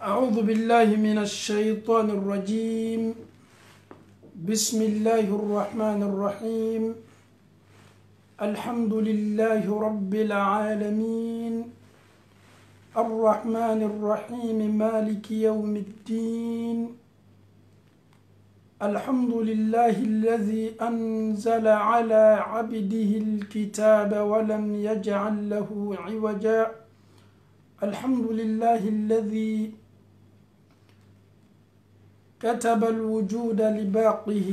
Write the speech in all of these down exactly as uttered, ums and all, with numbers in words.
أعوذ بالله من الشيطان الرجيم. بسم الله الرحمن الرحيم. الحمد لله رب العالمين الرحمن الرحيم مالك يوم الدين. الحمد لله الذي أنزل على عبده الكتاب ولم يجعل له عوجا. الحمد لله الذي كتب الوجود لباقه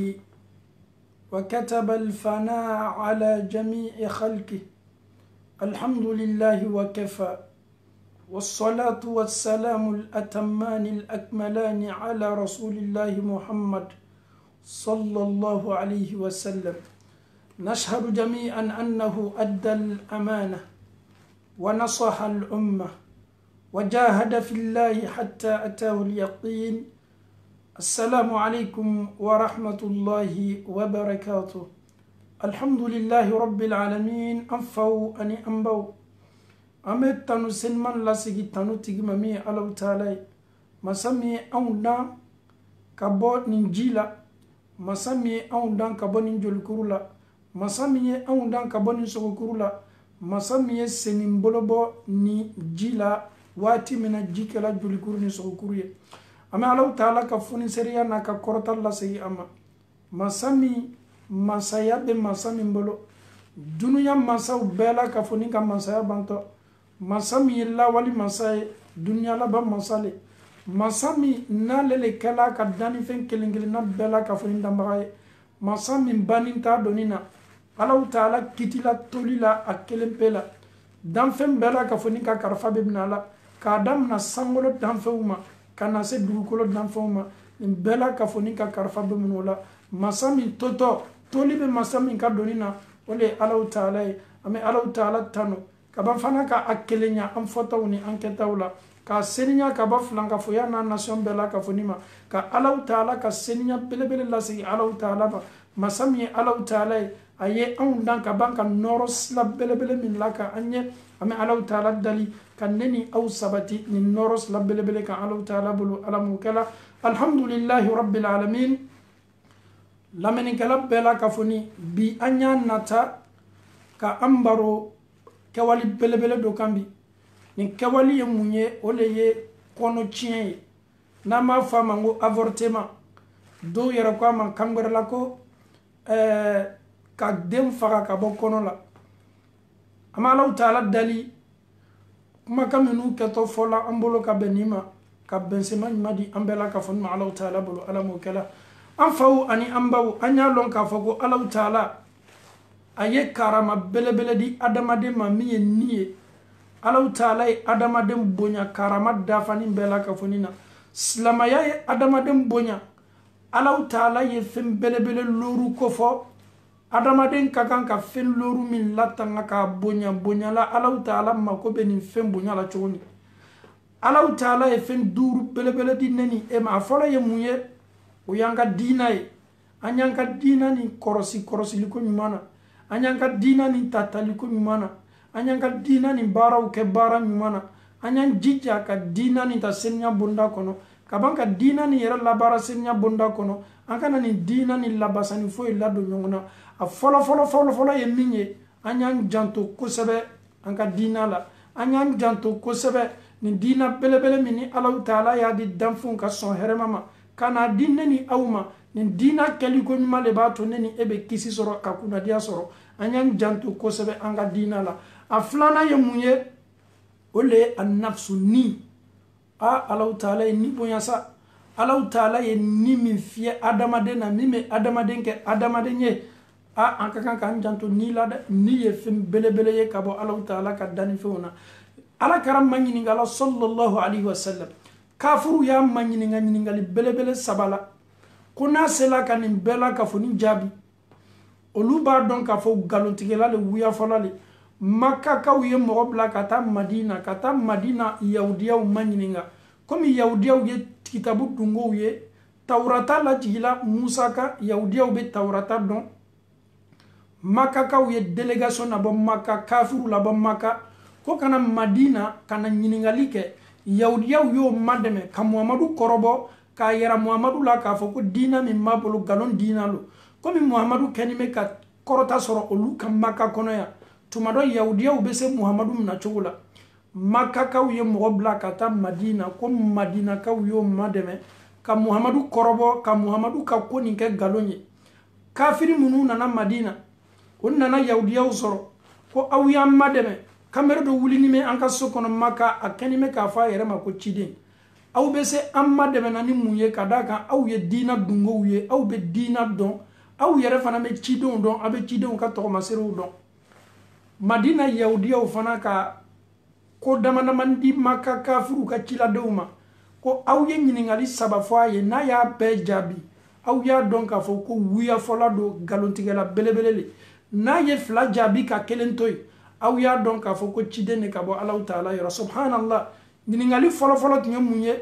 وكتب الفناء على جميع خلقه. الحمد لله وكفى، والصلاة والسلام الأتمان الأكملان على رسول الله محمد صلى الله عليه وسلم. نشهد جميعا أنه أدى الأمانة ونصح الأمة وجاهد في الله حتى أتاه اليقين. السلام عليكم ورحمة الله وبركاته. الحمد لله رب العالمين. أنفو أني أنبو أمت تنو سنمان لسيكي تنو تيجمامي ألو تالي مسامي أونا كبو ننجيلا، مسامي أونا كبو ننجل كرولا، مسامي أونا كبو ننسو كرولا، مسامي سننبولبو نجيلا واتي من الجيكلا جل كرو نسو كروية. أما ألو تالا كفوني سريا ناكا كورتا لسيكي أما مسامي مسايا بمسامي مبولو دنيا مساو بلا كفوني كمسايا بانتو masami la wali masay dunya la ba masale masami na lele kala ka dani fen kelingeli na bela ka fo ndambaye masami baninta donina ala taala kitila tolila akelempela dan fen bela ka fo ni ka karfa bibnala ka dam na sangolo dan feuma kana se dugukolo dan feuma bela ka fo ni ka karfa bibnola masami toto tolibe masami ka donina ole ala taala ame ala taala tano kaba fana ka akelenya am fotawni anketawla ka seninya kaba flanka foya na nation bela ka fonima ka Allah taala ka seninya belebele la sigi Allah taala ba masami Allah taala aye on dan ka banka noros la belebele min laka anye ame Allah taala dali kaneni au sabati ni noros la belebele ka Allah taala bulu alamu kala. Alhamdulillah rabbil alamin. lameni kala bela ka foni bi anya nata ka ambaro kawali belebele do kambi ni kawali ye munye ole ye kono chien na ma fama ngo avortement do yera ko man kangere la ko euh ka dem faga ka bo kono la ama law taala dali kuma kamenu ke to fola ambolo ka benima ka bensema madi ambela ka fon ma law taala bolo ala mo kala am faw ani ambaw anya lon ka fago ala taala aye karama belebele di adamade ma miye niye alaw taala adamade bonya karama dafani bela ka fonina slamaya ye adamade bonya alaw taala ye fem belebele loru ko fo adamade kakan ka fen loru min latanga ka bonya bonya la alaw taala mako benin fem bonya la choni alaw taala ye fem duru belebele di neni e ma fola ye muye o yanga dina ye anyanka dina ni korosi korosi liko nyumana anyanka dina ni tataliko nyumana anyanka dina ni bara uke bara nyumana anyan jija ka dina ni ta senya bonda kono kabanka dina ni yera la bara senya bonda kono ankana ni dina ni la basani fo ila do nyongona a folo folo folo folo ye minye anyan janto ko sebe anka dina la anyan janto ko sebe ni dina bele bele mini Allah taala ya di danfun ka son heremama kana dinne ni awma ni dina kali ko nyuma le ba to neni ebe kisi soro ka kuna dia soro anyan jantu ko sebe anga dina la aflana ye munye ole an-nafsu ni a Allah taala ni bonya sa Allah taala ye ni min fie adamade na mime adamade ke adamade nye a anka kan kan jantu ni la ni ye fim belebele ye kabo Allah taala ka dani feuna ala karam manyini ngala sallallahu alaihi wasallam kafuru ya manyini ngani ngali belebele sabala kuna sela kanin bela ka foni jabi olu ba don ka fo galontigela le wuya folale makka ka wiye mo bla kata madina kata madina yahudiya manyininga komi yahudiya ye kitabu dungo ye taurata la jila musa ka yahudiya be taurata don makka ka wiye delegation na bo makka kafuru la bo makka ko kana madina kana nyiningali ke yahudiyaw yo mademe ka muhammadu korobo ka yera muhammadu la ka fo ko dina min mabolo galon dina lo komi muhammadu kenime ka korota soro olu ka maka kono ya tumado yahudiyaw be se muhammadu na chugula maka kaw ye mogo bla kata madina ko madina kaw yo mademe ka muhammadu korobo ka muhammadu ka koni ke galonye kafiri munu nana madina on nana yahudiyaw soro ko aw ya mademe kamere do wulini me anka sokono maka akeni me ka fa yere ma ko chidin aw be se amma de nani munye kadaka aw ye dina dungo ye aw be dina don aw yere fana me chidon don abe chidon ka to masero don madina yahudiyaw fana ka ko damana mandi maka kafiru ka chila deuma ko aw ye nyiningali saba fo ye na ya be jabi aw ya don ka fo ko wuya fola do galontigela belebelele na ye fla jabi ka kelentoy aw ya don ka fo ko chide ne ka bo Allah taala ya subhanallah ni ngali folo folo tinye munye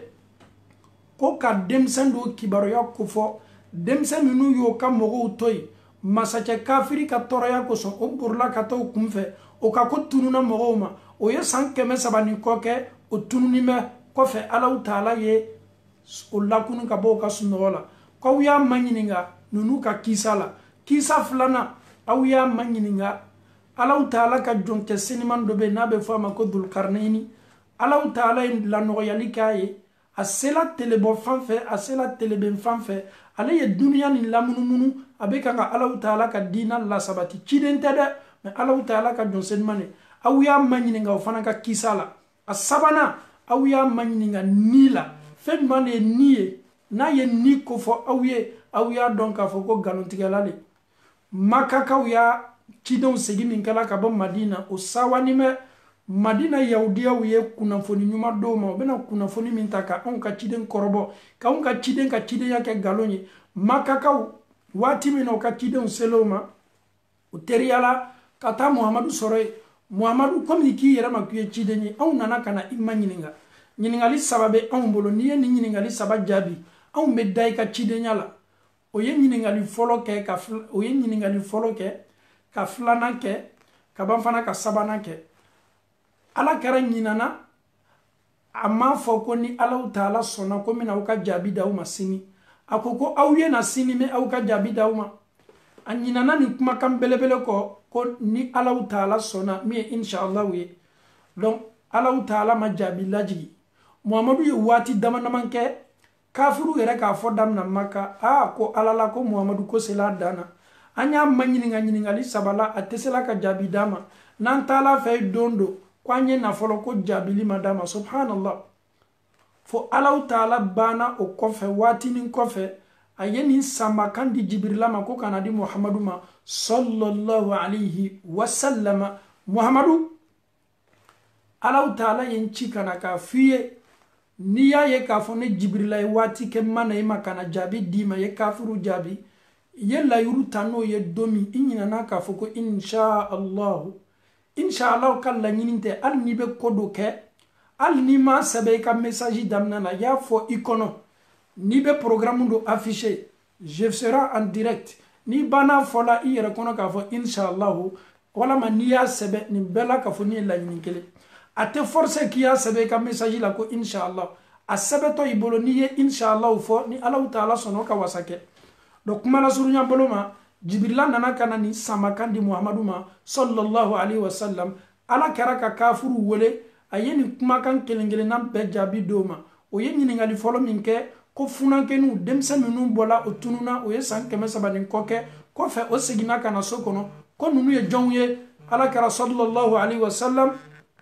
ko ka demsen do kibaro ya ko fo demsen minu yo ka mogo toy masache kafiri ka toroya ko so o burla ka to kumfe o ka ko tununa mogo ma o ye sankeme sabani ko ke o tununi me ko fe Allah taala ye o lakunu ka bo ka sunola ko ya manyininga nunu ka kisala kisa flana aw ya manyininga Allah taala ka jonke siniman do be nabe fama ko dul karnaini Allah taala la no yali kaye asela telebo fanfe asela teleben fanfe ale ye dunya ni lamunu munu abeka nga Allah taala ka dina la sabati chidente de me Allah taala ka jon senmane aw ya manyini nga fana ka kisala asabana aw ya manyini nga nila fen mane niye na ye ni ko fo aw ye aw ya donc afo ko galontigalale makaka aw ya chidon segi min kala ka bo madina o sawani me madina yahudiya ye kunafoni nyuma doma bena kunafoni min taka on ka chiden korobo ka on ka chiden ka chiden yake galonye makaka wati min o ka chiden seloma o teriala kata muhammadu soroy muhammadu komi ki yera makuye chiden on nana kana imma nyininga nyiningali sababe on bolo niye ni nyiningali sabab jabi on medday ka chiden yala o ye nyiningali folo ke ka o ye nyiningali folo ke ka flana ke ka banfana ka sabana ke ala kara nyinana amma foko ni Allah taala sona ko mina uka jabi dauma sini akoko awye na sini me auka jabi dauma anyinana ni kuma kan belebele ko ko ni Allah taala sona mi inshallah we donc Allah taala ma jabi laji muhammadu ye wati dama namanke kafiru yere ka fodam na maka ah ko alala ko muhammadu ko sela dana anya manyini nganyini ngali sabala atesela ka jabi dama nan tala fay dondo kwanye na folo ko jabili madama subhanallah fo Allah taala bana o kofe watini kofe ayeni sama kandi jibrila ma ko kanadi muhammadu ma sallallahu alayhi wa sallama muhammadu Allah taala yenchi kana ka fiye niya ye ka fo ne jibrila wati ke mana e makana jabi dima ye kafiru jabi ye la yuru tano ye domi inyina na ka fo ko insha Allah insha Allah kala nyininte al ni be kodo ke al ni ma sebe ka message damna na ya fo ikono ni be programme do affiché je serai en direct ni bana fola i yere kono ka fo insha Allah wala ma ni ya sebe ni bela ka fo ni la nyinkele ate force ki ya sebe ka message la ko insha Allah a sebe to ibolo ni ye insha Allah fo ni Allah taala sono ka wasake do kuma la surunya boloma jibrila nana kana ni samakandi muhammadu ma sallallahu alaihi wasallam ala karaka kafuru wole ayeni kuma kan kelengele nam be jabi doma o yeni ngali folo minke ko funankenu demse minu bola o tununa o ye sankeme sabani koke ko fe o sigina kana sokono ko nunu ye jonye ala kara sallallahu alaihi wasallam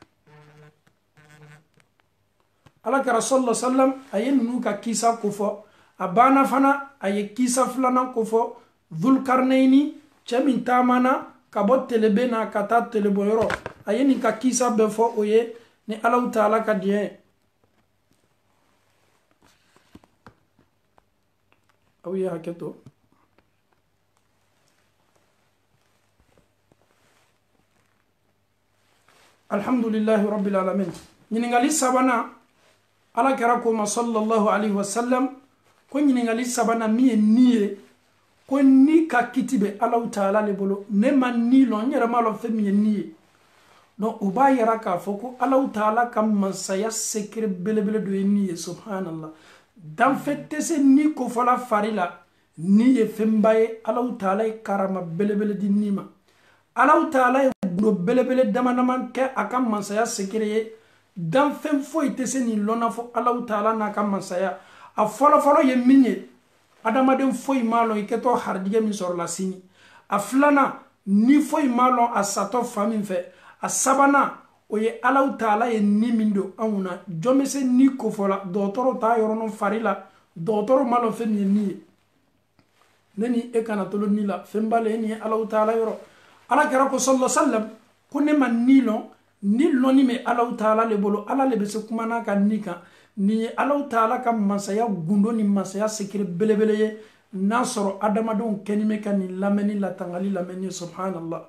ala kara sallallahu alaihi wasallam ayeni nu ka kisa kufo abana fana aye kisa fulana kufo Dhulkarnaini chemin tamana kabot telebena kata teleboyoro ayeni ka kisa befo oye ni Allah taala ka die awiya haketo alhamdulillahi rabbil alamin nyiningali sabana ala kara ko sallallahu alaihi wasallam ko nyiningali sabana mi niye ko ni ka kitibe Allah taala le bolo ne man ni lo nyere malo femi ni donc o b'a yira k'a fɔ ko Allahu Taala ka mansaya secret belebele dɔ ye ni ye subhanallah danfɛn tɛ se ni kofɔla fari la ni ye fɛnba ye Allahu Taala ye karama belebele di ni ma Allahu Taala ye gundo belebele dama dama kɛ a ka mansaya secret ye danfɛn foyi tɛ se ni lɔnna fɔ Allahu Taala n'a ka mansaya a fɔlɔ fɔlɔ ye min ye adamaden foyi m'a lɔn i kɛtɔ haridigɛ min sɔrɔla sini a filanan ni foyi m'a lɔn a satɔ fa min fɛ a sabanan o ye Allahu Taala ye ni min don anw na jɔn bɛ se ni kofɔla dɔgɔtɔrɔ t'a yɔrɔnin fari la dɔgɔtɔrɔ m'a lɔn fɛn min ye ni ye ne ni e kana tolo ni la fɛn ba le ni ye Allahu Taala yɔrɔ alakira ko sallallahu alaihi wasallam ko ne ma ni lɔn ni lɔnni bɛ Allahu Taala le bolo ala le bɛ se kuma n'a ka ni kan ni ye Allahu Taala ka mansaya gundo ni mansaya secret belebele ye n'a sɔrɔ adamadenw kɛni bɛ ka nin lamɛnni latangali lamɛnni subhanallah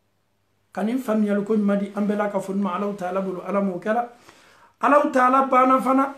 ka nin faamuyali ko ɲuman di an bɛɛ la ka fɔ ma Allahu Taala bolo ala m'o kɛra Allahu Taala banna fana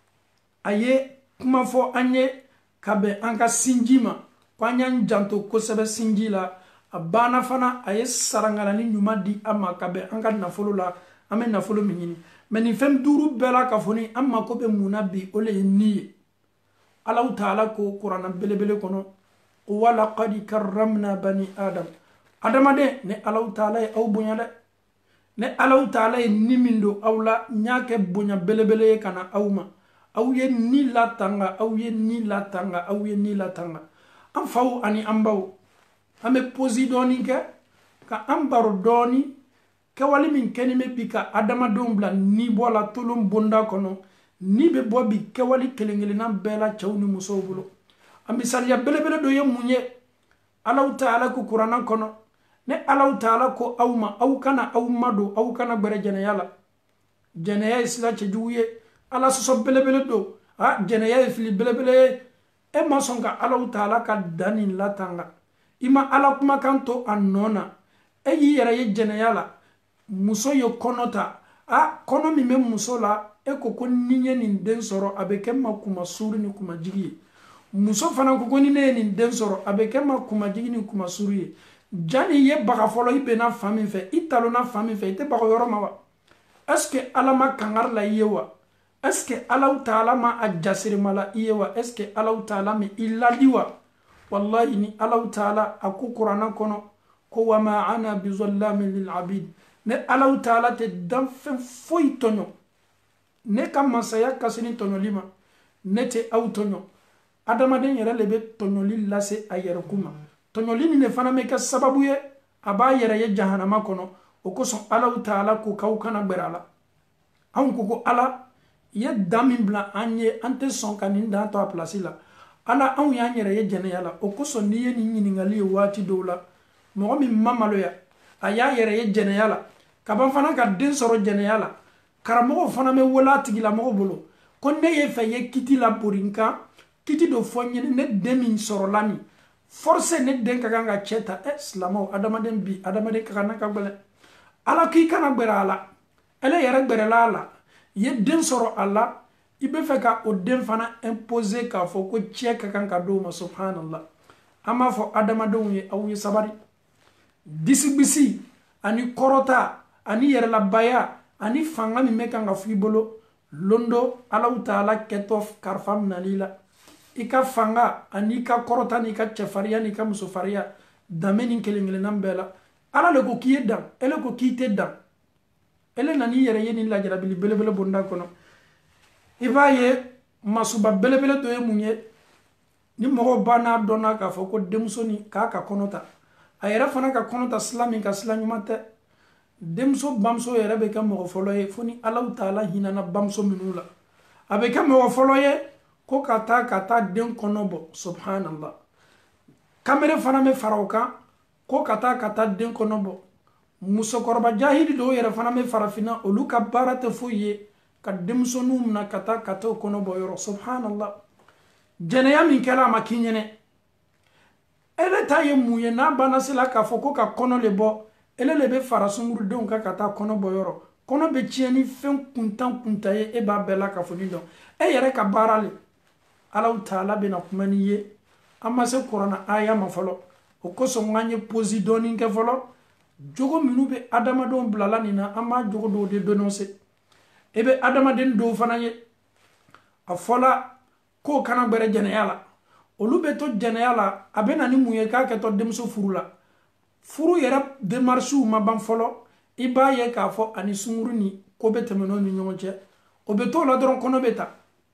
a ye kuma fɔ an ye ka bɛn an ka sinji ma ko an y'an janto kosɛbɛ sinji la a banna fana a ye sarangalani ɲuman di an ma ka bɛn an ka nafolo la an bɛ nafolo min ɲini mɛ nin fɛn duuru bɛɛ la ka fɔ ni an mako bɛ mun na bi o le ye ni ye Allahu Taala ko kuranna belebele kɔnɔ wa laqad karramna bani adam adamaden ne Allahu Taala ye aw bonya dɛ ne Allahu Taala ye ni min don aw la n y'a kɛ bonya belebele ye ka na aw ma aw ye ni latanga aw ye ni latanga aw ye ni latanga an faw ani an baw an bɛ posi dɔɔni kɛ ka an baro dɔɔni kɛwale min kɛni bɛ bi ka adamadenw bila ni bɔ la tolon bonda kɔnɔ ni bɛ bɔ bi kɛwale kelen kelenna bɛɛ la cɛw ni musow bolo a misaliya belebele dɔ ye mun ye Allahu Taala ko kuranna kɔnɔ ne Allahu Taala ko aw ma aw kana aw madon aw kana gbɛrɛ jɛnɛya la jɛnɛya ye sila cɛjugu ye ala sɔsɔ belebele don a jɛnɛya ye fili belebele ye e ma sɔn ka Allahu Taala ka danni latanga i ma ala kumakan to a nɔ na e y'i yɛrɛ ye jɛnɛya la muso ye kɔnɔ ta a kɔnɔ min bɛ muso la e ko ko ni ye nin den sɔrɔ a bɛ kɛ ma kuma suuru ni kuma jigi ye muso fana ko ko ni ne ye nin den sɔrɔ a bɛ kɛ ma kuma jigi ni kuma suuru ye jani ye baga fɔlɔ i bɛnna fa min fɛ i talonna fa min fɛ i tɛ baga yɔrɔ ma wa est-ce que ala ma kangari la i ye wa est-ce que Allahu Taala ma a jasirima la i ye wa est-ce que Allahu Taala mi i ladi wa wallahi ni Allahu Taala a ko kuranna kɔnɔ ko wa ma ana bi zallamin lil abid ne Allahu Taala tɛ danfɛn foyi tɔɲɔ ne ka mansaya ka se ni tɔɲɔli ma ne tɛ aw tɔɲɔ adamaden yɛrɛ le bɛ tɔɲɔli lase a yɛrɛkun ma tɔɲɔli nin de fana bɛ kɛ sababu ye a b'a yɛrɛ ye jahanama kɔnɔ o kosɔn Allahu Taala ko k'aw kana gbɛrɛ a la anw ko ko ala i ye dan min bila an ye an tɛ sɔn ka nin dan to a pilasi la ala anw y'an yɛrɛ ye jɛnɛya la o kosɔn n'i ye nin ɲininkali ye waati dɔw la mɔgɔ min ma maloya a y'a yɛrɛ ye jɛnɛya la ka ban fana ka den sɔrɔ jɛnɛya la karamɔgɔw fana bɛ wele a tigilamɔgɔ bolo ko ne ye fɛ ye kiti la bori n kan kiti dɔ fɔ n ye ne den min sɔrɔla nin force ne den ka kan ka cɛ ta ɛ silamɛw adamaden bi adamaden ka kan na ka gbɛlɛ ala k'i kana gbɛrɛ a la ale yɛrɛ gbɛrɛla a la i ye den sɔrɔ a la i bɛ fɛ ka o den fana imposer k'a fɔ ko cɛ ka kan ka d'o ma subhanallah an b'a fɔ adamadenw ye aw ye sabari disigisi ani kɔrɔta ani yɛrɛlabaya ani fanga min bɛ kan ka fɔ i bolo londo Allahu Taala kɛtɔ karifa minɛli la i ka fanga ani ka kɔrɔta ni ka cɛfariya ni ka musofariya danbe ni kelen kelenna bɛɛ la ala le ko k'i ye dan ele ko k'i tɛ dan ele nani yɛrɛ ye ni lajarabili belebele bonda kɔnɔ i b'a ye masuba belebele dɔ ye mun ye ni mɔgɔw ba n'a dɔnna k'a fɔ ko denmuso ni k'a ka kɔnɔ ta a yɛrɛ fana ka kɔnɔ ta sila min ka sila ɲuman tɛ denmuso bamuso yɛrɛ bɛ kɛ mɔgɔ fɔlɔ ye fo ni Allahu Taala hinana bamuso minnu la a bɛ kɛ mɔgɔ fɔlɔ ye ko ka taa ka taa den kɔnɔ bɔ subhanallah kamere fana bɛ fara o kan ko ka taa ka taa den kɔnɔ bɔ musokɔrɔba jahili dɔw yɛrɛ fana bɛ farafinna olu ka baara tɛ foyi ye ka denmusoninw minɛ ka taa ka taa o kɔnɔ bɔ yɔrɔ subhanallah jɛnɛya min kɛra a ma k'i ɲɛnɛ ele ta ye mun ye n'a banna sila k'a fɔ ko ka kɔnɔ le bɔ ele le bɛ fara sungurudenw kan ka taa kɔnɔ bɔ yɔrɔ kɔnɔ bɛ tiɲɛ ni fɛn kuntan kuntan ye e b'a bɛɛ la ka fɔ ni dɔn e yɛrɛ ka baara le Allahu Taala bɛna kuma n'i ye an ma se kuranna aya ma fɔlɔ o kosɔn an ye posi dɔɔni kɛ fɔlɔ jogo minnu bɛ adamadenw bilala nin na an b'a jogo dɔw de dénoncer e bɛ adamaden dɔw fana ye a fɔla k'o kana gbɛrɛ jɛnɛya la olu bɛ to jɛnɛya la a bɛ na ni mun ye k'a kɛtɔ denmuso furu la furu yɛrɛ démarches ma ban fɔlɔ i b'a ye k'a fɔ ani sunkuru ni ko bɛ tɛmɛn'o ni ɲɔgɔn cɛ o bɛ t'o la dɔrɔn kɔnɔ bɛ ta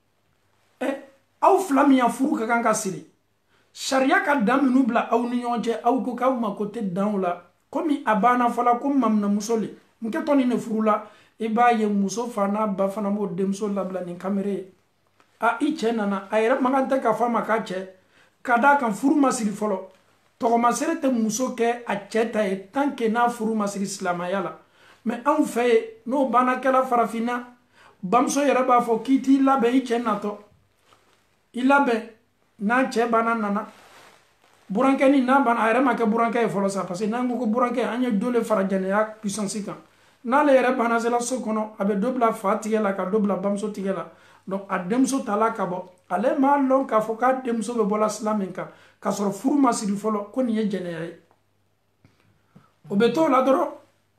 ɛ aw fila min ya furu ka kan ka siri sariya ka dan minnu bila aw ni ɲɔgɔn cɛ aw ko k'aw mako tɛ dan o la komi a banna fɔla ko maminamuso le n kɛtɔ nin de furu la i b'a ye muso fa n'a ba fana b'o denmuso labila ni kamere ye a i cɛ nana a yɛrɛ man tɛ k'a fɔ a ma k'a cɛ ka d'a kan furu ma siri fɔlɔ tɔgɔmasɛrɛ tɛ muso kɛ a cɛ ta ye tant que n'a furu ma siri silamɛya la mɛ anw fɛ yen n'o banna kɛla farafinna bamuso yɛrɛ b'a fɔ k'i t'i labɛn i cɛ natɔ i labɛn n'a cɛ banna nana burankɛni n'a banna a yɛrɛ ma kɛ burankɛ ye fɔlɔ sa parce que n'an ko ko burankɛ an ye dɔ le fara jɛnɛya puissance kan n'ale yɛrɛ banna sela so kɔnɔ a bɛ dɔ bila fa tigɛ la ka dɔ bila bamuso tigɛ la donc a denmuso tala ka bɔ ale m'a lɔn k'a fɔ k'a denmuso bɛ bɔla sila min kan k'a sɔrɔ furu ma siri fɔlɔ ko nin ye jɛnɛya ye o bɛ t'o la dɔrɔn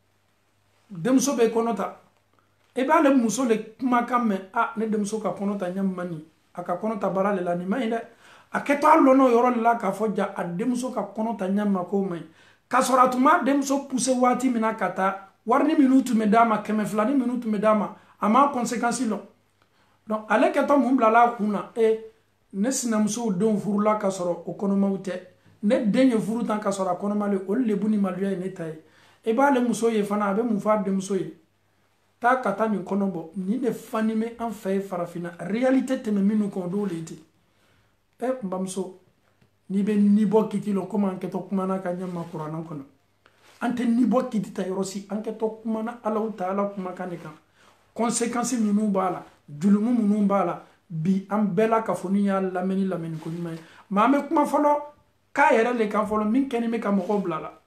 denmuso bɛ kɔnɔ ta i b'ale muso le kumakan mɛn a ne denmuso ka kɔnɔ ta ɲɛ ma nin a ka kɔnɔ ta baara le la nin ma ɲi dɛ a kɛtɔ a lɔnna o yɔrɔ de la k'a fɔ ja a denmuso ka kɔnɔ ta ɲɛ ma k'o ma ɲi k'a sɔrɔ a tun b'a denmuso poussé waati min na ka taa warini minnu tun bɛ d'a ma kɛmɛ filani minnu tun bɛ d'a ma a m'a conséquence lɔn donc ale kɛtɔ mun bilala a kun na e ne sinamusow denw furula ka sɔrɔ o kɔnɔmaw tɛ ne den ye furu tan ka sɔrɔ a kɔnɔmale olu lebu ni maloya ye ne ta ye e b'ale muso ye fana a bɛ mun fɔ a denmuso ye taa ka taa nin kɔnɔ bɔ nin de fani bɛ an fɛ ye farafinna réalité tɛmɛ minnu kan o dɔw le tɛ e n bamuso n'i bɛ nibɔ kiti lɔ komi an kɛtɔ kumana ka ɲɛ ma kuranna kɔnɔ an tɛ nibɔ kiti ta yɔrɔ si an kɛtɔ kumana Alahu Taala kumakan de kan conséquence minnu b'a la julumu minnu b'a la bi an bɛɛ la k'a fɔ ni y'a lamɛnni lamɛnni ko ɲuman ye maa an bɛ kuma fɔlɔ k'a yɛrɛ le kan fɔlɔ min kɛni bɛ ka mɔgɔw bila la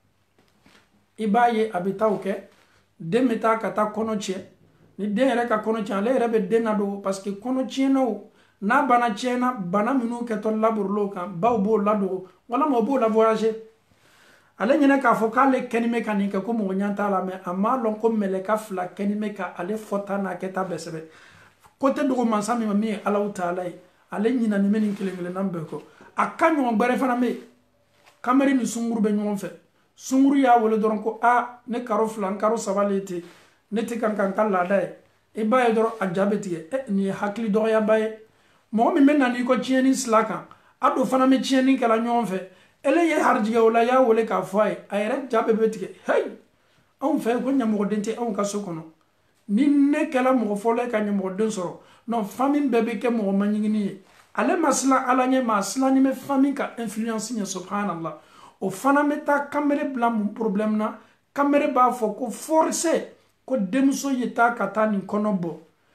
i b'a ye a bɛ taa o kɛ den bɛ taa ka taa kɔnɔ tiɲɛ ni den yɛrɛ ka kɔnɔ tiɲɛ ale yɛrɛ bɛ den ladon parce que kɔnɔ tiɲɛnaw n'a bana tiɲɛna bana minnu kɛtɔ laburulaw kan baw b'o ladon walama o b'o la voyager ale ɲinɛ k'a fɔ k'ale kɛni bɛ ka nin kɛ ko mɔgɔ ɲɛ t'a la mɛ a m'a lɔn ko mɛlɛka fila kɛni bɛ ka ale fɔta n'a kɛta bɛɛ sɛbɛ côté dogo mansa min ma min ye Alahu Taala ye ale ɲinani bɛ nin kelen kelenna bɛɛ kɔ a ka ɲɔgɔn gbɛrɛ fana bɛ yen kameri ni sunkuru bɛ ɲɔgɔn fɛ sunkuru y'a wele dɔrɔn ko a ne karo fila n karo saba le ten ne tɛ kan ka n ka laada ye i b'a ye dɔrɔn a ja bɛ tigɛ ɛ nin ye hakili dɔgɔyaba ye mɔgɔ min bɛ na n'i ko tiɲɛni sila kan a dɔ fana bɛ tiɲɛni kɛla ɲɔgɔn fɛ ele ye harijigɛ o la y'a wele k'a fɔ a ye a yɛrɛ ja bɛɛ bɛ tigɛ heyi anw fɛ ko ɲɛmɔgɔden tɛ anw ka so kɔnɔ ni ne kɛla mɔgɔ fɔlɔ ye ka ɲɛmɔgɔden sɔrɔ non famille bɛɛ bɛ kɛ mɔgɔ maɲigini ye ale ma silan ala ɲɛ ma a silannen bɛ famille ka influence ɲɛ subhanallah o fana bɛ taa kamere bila mun problème na kamere b'a fɔ ko forcé ko denmuso ye taa ka taa nin kɔnɔ bɔ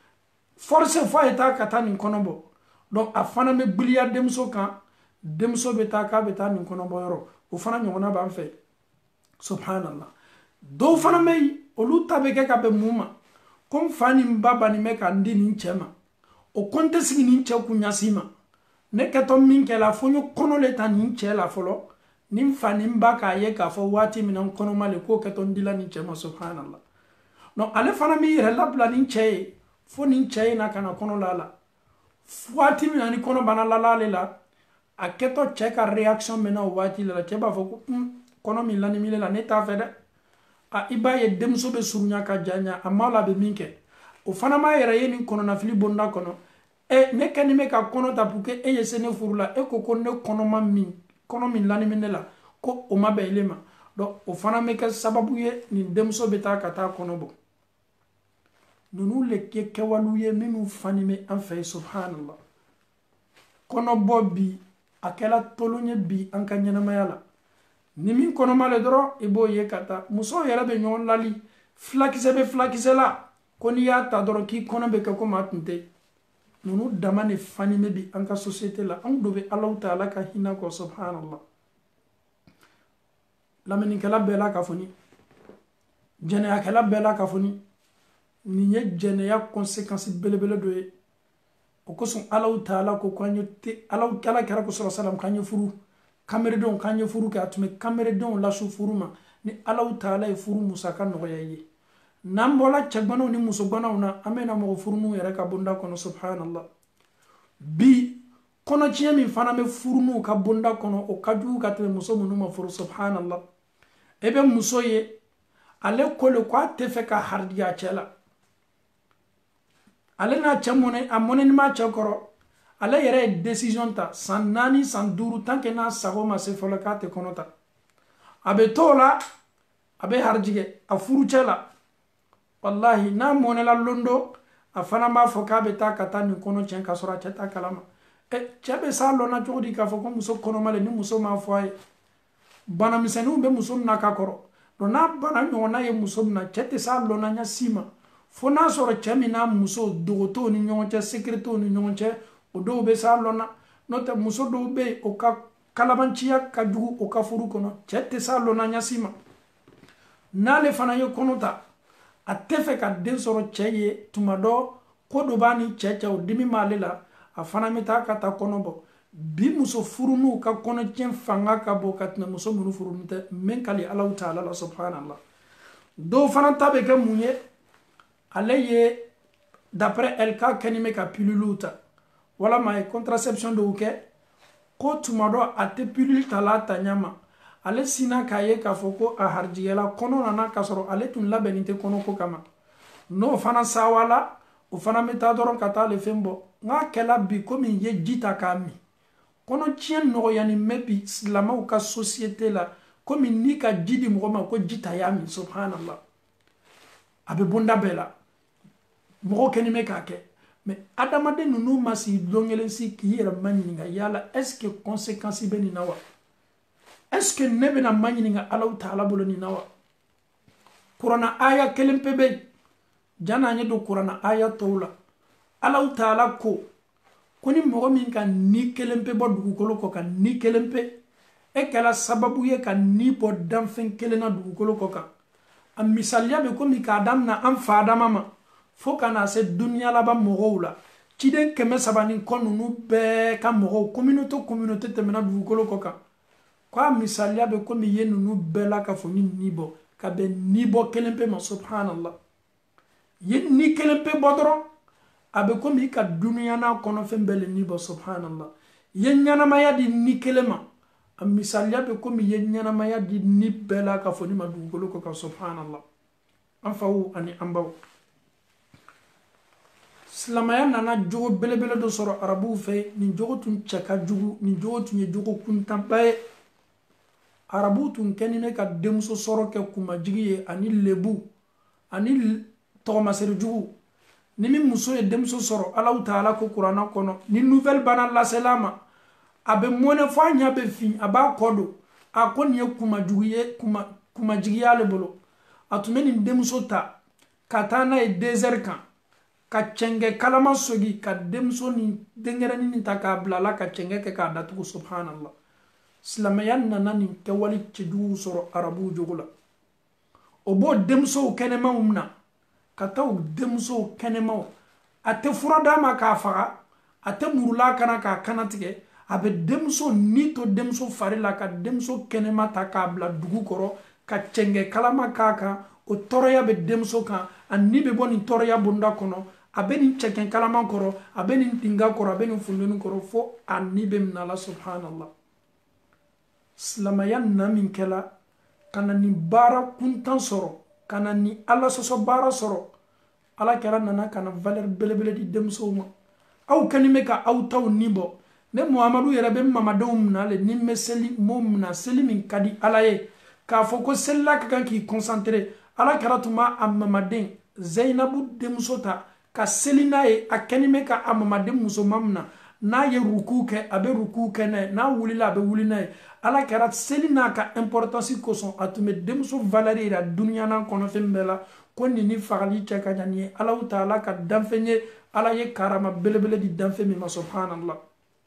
forcé fɔ a ye taa ka taa nin kɔnɔ bɔ donc a fana bɛ gbiliya denmuso kan denmuso bɛ taa k'a bɛ taa nin kɔnɔ bɔ yɔrɔ o fana ɲɔgɔnna b'an fɛ subhanallah dɔw fana bɛ yen olu ta bɛ kɛ ka bɛn mun ma ko n fa ni n ba bannen bɛ ka n di nin cɛ ma o ko n tɛ sigi nin cɛ kun ɲasi ma ne kɛtɔ min kɛla fo n ye kɔnɔ le ta nin cɛ la fɔlɔ ni n fa ni n ba k'a ye k'a fɔ waati min na n kɔnɔma le k'o kɛtɔ n dila nin cɛ ma subhanallah donc ale fana b'i yɛrɛ labila nin cɛ ye fo nin cɛ in na ka na kɔnɔ la la waati min na ni kɔnɔ bana la ale la a kɛtɔ cɛ ka réaction mɛna o waati la cɛ b'a fɔ ko kɔnɔ min lanimile la ne t'a fɛ dɛ a i b'a ye denmuso bɛ surunya ka janya a ma la bɛ min kɛ o fana m'a yɛrɛ ye nin kɔnɔnafili bonda kɔnɔ e ne kɛni bɛ ka kɔnɔ ta pour que e ye se ne furu la e ko ko ne kɔnɔma min kɔnɔ min lanimine la ko o ma bɛn ile ma donc o fana bɛ kɛ sababu ye nin denmuso bɛ taa ka taa kɔnɔ bɔ ninnu le kɛ kɛwalew ye minnu fani bɛ an fɛ subhanallah kɔnɔbɔ bi a kɛla tolon ye bi an ka ɲɛnamaya la ni min kɔnɔma le dɔrɔn i b'o ye ka taa musow yɛrɛ bɛ ɲɔgɔn lali filakisɛ bɛ filakisɛ la ko n'i y'a ta dɔrɔn k'i kɔnɔ bɛ kɛ ko maa tun tɛ ninnu dama de fani bɛ bi an ka société la anw dɔ bɛ Alahu Taala ka hinɛ kɔ subhanallah lamɛnnikɛla bɛɛ la ka fɔ ni jɛnɛyakɛla bɛɛ la ka fɔ ni nin ye jɛnɛya conséquence belebele dɔ ye o kosɔn Alahu Taala ko k'an ye te Alahu Taala kɛra ko sɔrɔ salam k'an ye furu kameredenw k'an ye furu kɛ a tun bɛ kameredenw lasu furu ma ni Allahu Taala ye furu musaka nɔgɔya ye n'an bɔla cɛgbanaw ni musogbanaw na an bɛna mɔgɔ furunuw yɛrɛ ka bonda kɔnɔ subhanallah bi kɔnɔtiɲɛ min fana bɛ furunuw ka bonda kɔnɔ o ka jugu ka tɛmɛ muso minnu ma furu subhanallah e bɛ muso ye ale ko le ko a tɛ fɛ ka haridiya a cɛ la ale n'a cɛ mɔnɛ a mɔnɛni ma cɛ kɔrɔ ale yɛrɛ ye décision ta san naani san duuru tant que n'a sago ma se fɔlɔ k'a tɛ kɔnɔ ta a bɛ t'o la a bɛ harijigɛ a furu cɛ la wallahi n'a mɔnɛla londo a fana b'a fɔ k'a bɛ taa ka taa nin kɔnɔ tiɲɛ ka sɔrɔ a cɛ t'a kalama ɛ cɛ bɛ s'a lɔnna cogo di k'a fɔ ko muso kɔnɔmalen ni muso m'a fɔ a ye banamisɛnninw bɛ muso na ka kɔrɔ donc n'a bana ɲɔgɔnna ye muso min na cɛ tɛ s'a lɔnna ɲɛ si ma fo n'a sɔrɔ cɛ min n'a muso dogo t'o ni ɲɔgɔn cɛ secret t'o ni ɲɔgɔn cɛ o dɔw bɛ s'a lɔnna n'o tɛ muso dɔw bɛ yen o ka kalabanciya ka jugu o ka furu kɔnɔ cɛ tɛ s'a lɔnna ɲɛ si ma n'ale fana ye kɔnɔ ta a tɛ fɛ ka den sɔrɔ cɛ ye tuma dɔ ko dɔ b'a ni cɛ cɛ o dimi b'ale la a fana bɛ taa ka taa kɔnɔ bɔ bi muso furunuw ka kɔnɔtiɲɛ fanga ka bɔ ka tɛmɛ muso minnu furunu tɛ min ka di Allahu Taala la subhanallah dɔw fana ta bɛ kɛ mun ye ale ye d'après elle k'a kɛni bɛ ka piluluw ta walama a ye contraception dɔw kɛ ko tuma dɔ a tɛ pilule ta la a ta ɲɛ ma ale sinna k'a ye k'a fɔ ko a harijigɛla kɔnɔ nana k'a sɔrɔ ale tun labɛnnen tɛ kɔnɔko kama n'o fana sawala o fana bɛ taa dɔrɔn ka taa ale fɛn bɔ n'a kɛla bi komi n ye ji ta k'a min kɔnɔtiɲɛ nɔgɔyani mɛ bi silamɛw ka société la komi n'i ka ji di mɔgɔ ma ko ji ta y'a min subhanallah a bɛ bonda bɛɛ la mɔgɔw kɛni bɛ k'a kɛ mais adamaden ninnu ma sigi don kelen si k'i yɛrɛ ma ɲininka yala est ce que conséquence bɛ nin na wa est ce que ne bɛna ma ɲininka Allahu Taala bolo nin na wa kuranna aya kelen pe bɛ yen janni an ye don kuranna aya tɔw la Allahu Taala ko ko ni mɔgɔ min ka ni kelen pe bɔ dugukolo kɔ ka ni kelen pe e kɛla sababu ye ka ni bɔ danfɛn kelen na dugukolo kɔ kan a misaliya bɛ komi k'a damina an fa Adama ma fo ka na se duniya laban mɔgɔw la ciden kɛmɛ saba ni kɔ ninnu bɛɛ ka mɔgɔw communauté communauté tɛmɛna dugukolo kɔ kan ko a misaliya bɛ komi ye ninnu bɛɛ la ka fɔ ni ni bɔ ka bɛn ni bɔ kelen pe ma subhanallah ye ni kelen pe bɔ dɔrɔn a bɛ komi ka duniya n'a kɔnɔfɛn bɛɛ le ni bɔ subhanallah ye ɲanamaya di ni kelen ma a misaliya bɛ komi ye ɲanamaya di ni bɛɛ la ka fɔ ni ma dugukolo kɔ kan subhanallah an faw ani an baw silamaya nana jogo belebele dɔ sɔrɔ arabuw fɛ nin jogo tun cɛ ka jugu nin jogo tun ye jogo kuntanba ye arabuw tun kɛni bɛ ka denmuso sɔrɔ kɛ kumajigi ye ani lebu ani tɔgɔmasɛri jugu ni min muso ye denmuso sɔrɔ Allahu Taala ko kuranna kɔnɔ ni nouvelle bana lasela ma a bɛ mɔnɛ fɔ a ɲɛ bɛ fin a b'a kɔ don a ko nin ye kumajugu ye kuma kumajigiya ale bolo a tun bɛ nin denmuso ta ka taa n'a ye désert kan ka cɛngɛ kalama sogi ka denmuso ni denkɛrɛnin nin ta k'a bila la ka cɛngɛ kɛ k'a datugu subhanallah silamɛya nana nin kɛwale cɛjuguw sɔrɔ arabuw jogo la o b'o denmusow kɛnɛmaw minɛ ka taa o denmusow kɛnɛmaw a tɛ fura d'a ma k'a faga a tɛ murula kana k'a kana tigɛ a bɛ denmuso ni to denmuso fari la ka denmuso kɛnɛma ta k'a bila dugu kɔrɔ ka cɛngɛ kalama k'a kan o tɔɔrɔya bɛ denmuso kan a ni bɛ bɔ nin tɔɔrɔya bonda kɔnɔ a bɛ nin cɛkɛn kalama kɔrɔ a bɛ nin tinga kɔrɔ a bɛ nin fundeni kɔrɔ fo a ni bɛ minɛ a la subhanallah silamɛya nana min kɛla ka na nin baara kuntan sɔrɔ ka na nin ala sɔsɔ baara sɔrɔ ala kɛra nana ka na valeur belebele di denmusow ma aw kɛni bɛ ka aw taw ni bɔ ne muhamadu yɛrɛ bɛ mamadenw minɛ ale ni bɛ seli mo minɛ seli min ka di ala ye k'a fɔ ko selila ka kan k'i concentré ala kɛra tun b'a a mamaden zeyinabu denmuso ta ka seli n'a ye a kɛni bɛ ka a mamaden musoman minɛ n'a ye ruku kɛ a bɛ ruku kɛ n'a ye n'a wulila a bɛ wuli n'a ye ala kɛra seli n'a ka importance kosɔn a tun bɛ denmuso valeur yira duniya n'a kɔnɔfɛn bɛɛ la ko nin ni fagali cɛ ka jan nin ye Allahu Taala ka danfɛn ye ala ye karama belebele di danfɛn min ma subhanallah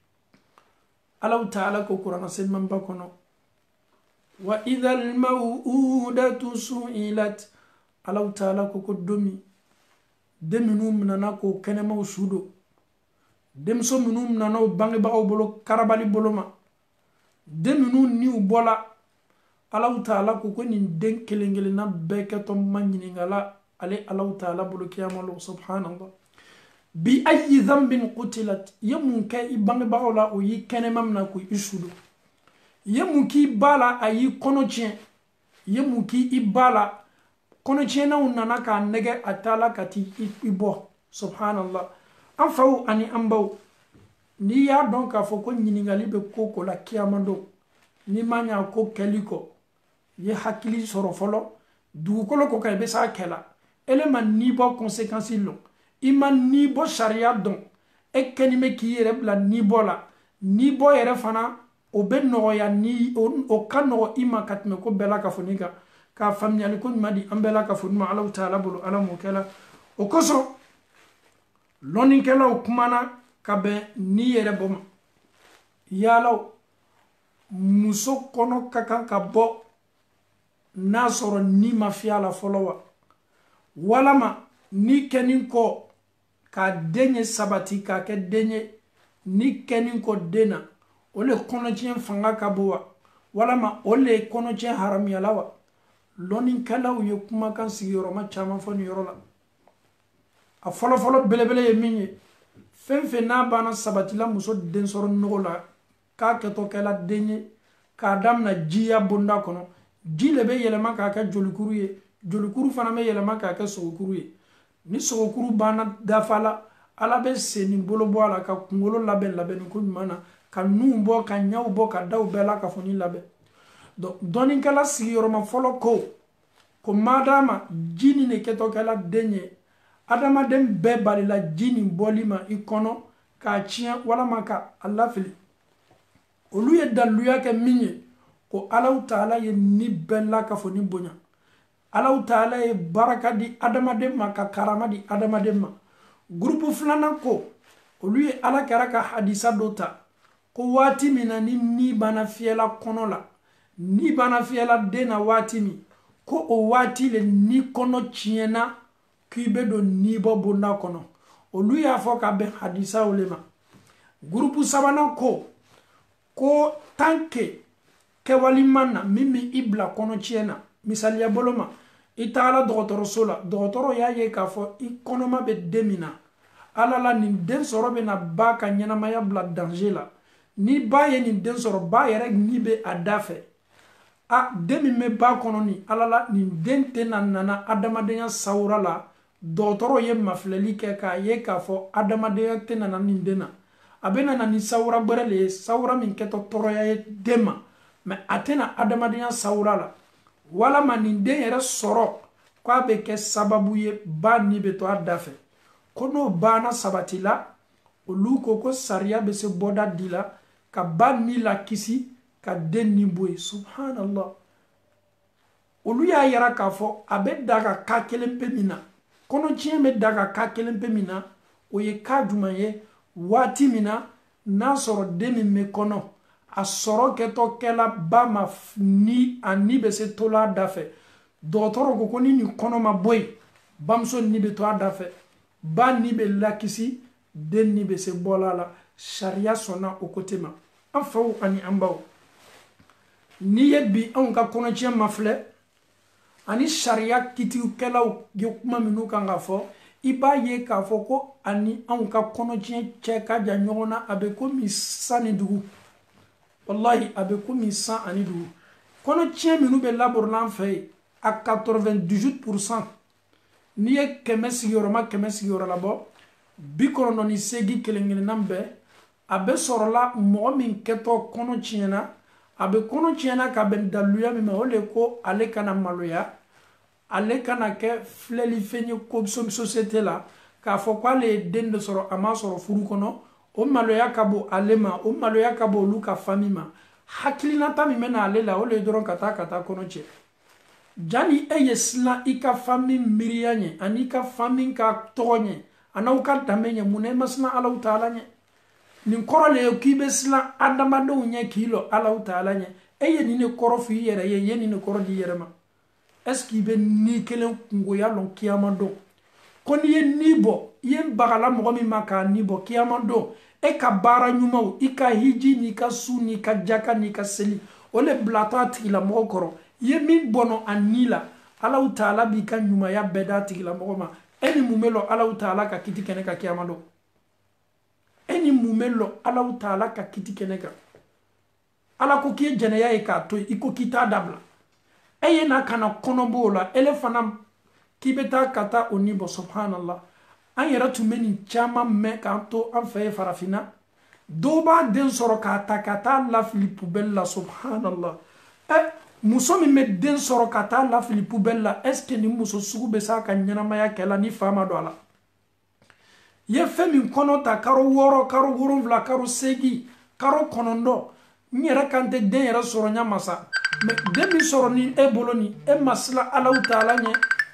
Allahu Taala ko kuranna selimanba kɔnɔ wa idha al-maw'udatu su'ilat Allahu Taala ko ko domi den minnu minana k'o kɛnɛmaw su don denmuso minnu minana o bangebagaw bolo karabali bolo ma den minnu niw bɔla Allah ta'ala ko ko nin den kelen kelen na beke to manini ngala ale Allah ta'ala bulu kiyamalo subhanallah bi ayi dhanbin qutilat yamun ka ibang baola o yi kenemam na ko isudu yamun ki bala ayi kono chien yamun ki ibala kono chien na unana ka nege atala kati ibo subhanallah afaw ani ambaw ni ya donc a foko nyiningali be koko la kiyamando ni manya ko keliko ye hakili soro folo dugukolo ko kay be sa kela elema ni bo conséquences lo ima ni bo sharia don e kenime ki yere bla ni bola ni bo yere fana o be no ya ni o kano ima katme ko bela ka fonika ka famnyali ko madi ambela ka fonuma Allah ta'ala bulu ala mo kala o koso lonin kala o kumana ka be ni yere boma yalo muso kono kakan ka bo na soro ni mafia la folowa walama ni kenin ko ka denye sabati ka ke denye ni kenin ko dena ole kono chien fanga ka bowa walama ole kono chien haram yalawa lonin kala u yekuma kan sigiro ma chama fon yorola a folo folo bele bele ye minye fenfe na bana sabati la muso den soro nogola ka ke to kala denye ka dam na jiya bunda kono jile be yelema ka ka jolikuru ye jolikuru fana me yelema ka ka sogokuru ye ni sogokuru bana dafala ala be seni bolo bo ala ka kungolo laben laben ko mana ka numbo ka nyaw bo ka daw bela ka foni labe do doni kala sigiyoro folo ko ko madama jini ne keto kala denye adama dem be balila jini bolima ikono ka chien wala maka Allah fili oluye daluya ke minye ko Allah ta'ala ye ni bella ka foni bonya Allah ta'ala ye baraka di adama dem maka karama di adama dem ma groupe flana ko oluye ala karaka hadisa dota ko wati mina ni ni bana fiela kono la ni bana fiela dena wati mi ko o wati le ni kono chiena kibe do ni bo bunda kono oluye afoka be hadisa ulema groupe sabana ko ko tanke ke walimana mimi ibla kono chiena misali ya boloma itala dogotoro sola dogotoro ya ye ka fo ikonoma be demina alala ni den soro be na ba ka nyana maya bla danger la ni ba ye ni den soro ba yere ni be adafe a demi me ba kono ni alala ni den te na nana adamadenya saura la dogotoro ye mafleli ke ka ye ka fo adamadenya te na ni dena abena na ni saura berele saura min keto toro ya ye dema me atena adamadenya saura la wala maninde yere soro kwa be ke sababu ye ba ni be to adafe kono bana sabatila oluko ko saria be se boda dila ka ba ni la kisi ka den ni boy subhanallah olu ya yara ka fo abe daga ka kelempe mina kono chieme daga ka kelempe mina o ye ka juma ye wati mina na soro demi me kono a soro keto kela ba ma ni ani be se tola dafe dotoro ko koni ni kono ma boy bamso ni be to dafe ba ni be lakisi den ni be se bolala sharia sona o kotema afaw ani ambaw ni yebi on ka kono chien mafle ani sharia kiti kelaw yokuma minu kanga fo iba ye ka fo ko ani on ka kono chien che ka ja nyona abe ko mi sani dugu wallahi abe ko mi san ani dugu kono chien minu be labor lan fe a quatre-vingt-dix-huit pour cent ni ye keme sigiyoro ma keme sigiyoro la bo bi kono ni segi kelengele nambe abe sorola mo min keto kono chiena abe kono chiena ka ben daluya mi ma ole ko ale kana maloya ale kana ke fleli fenye ko som société la ka fo kwa le dende soro ama soro furu kono o maloya kabo alema o maloya kabo luka famima hakilina ta mi mena ale la ole doron kata kata kono che jani eye sla ika fami miriyanye anika fami ka tonye anauka damenye mune masna Allah ta'ala nye nin korole kibe sla adama do nye kilo Allah ta'ala nye eye ni ne korofu yere ye ye ni ne korodi yere ma est-ce qu'il be ni kelen ngoya lon kiyamando koni ye nibo ye bagala mo mi maka nibo kiyamando e ka bara nyuma ika hiji ni ka suni ka jaka ni ka seli o le bilatɔ a tigilamɔgɔ kɔrɔ ye min bɔnɔ a ni la Allahu Taala b'i ka ɲumanya bɛɛ d'a tigilamɔgɔ ma e ni mun bɛ lɔ Allahu Taala ka kiti kɛnɛ ka kiyama don e ni mun bɛ lɔ Allahu Taala ka kiti kɛnɛ kan Ala ko k'i ye jɛnɛya ye k'a to yen i ko k'i t'a dabila e ye n'a kana kɔnɔ b'o la ele fana k'i bɛ taa ka taa o ni bɔ subhanallah an yɛrɛ tun bɛ nin caman mɛn k'an to an fɛ ye farafinna dɔw b'a den sɔrɔ k'a ta ka taa lafili poubelle la subhanallah ɛ muso min bɛ den sɔrɔ ka taa lafili poubelle la est ce que nin muso sugu bɛ se a ka ɲɛnamaya kɛ la ni fa ma don a la ye fɛn min kɔnɔ ta karo wɔɔrɔ karo wolonwula karo seegin karo kɔnɔntɔn n yɛrɛ kan tɛ den yɛrɛ sɔrɔ ɲa masa mais den min sɔrɔ ni e bolo ni e ma siran Allahu Taala ɲɛ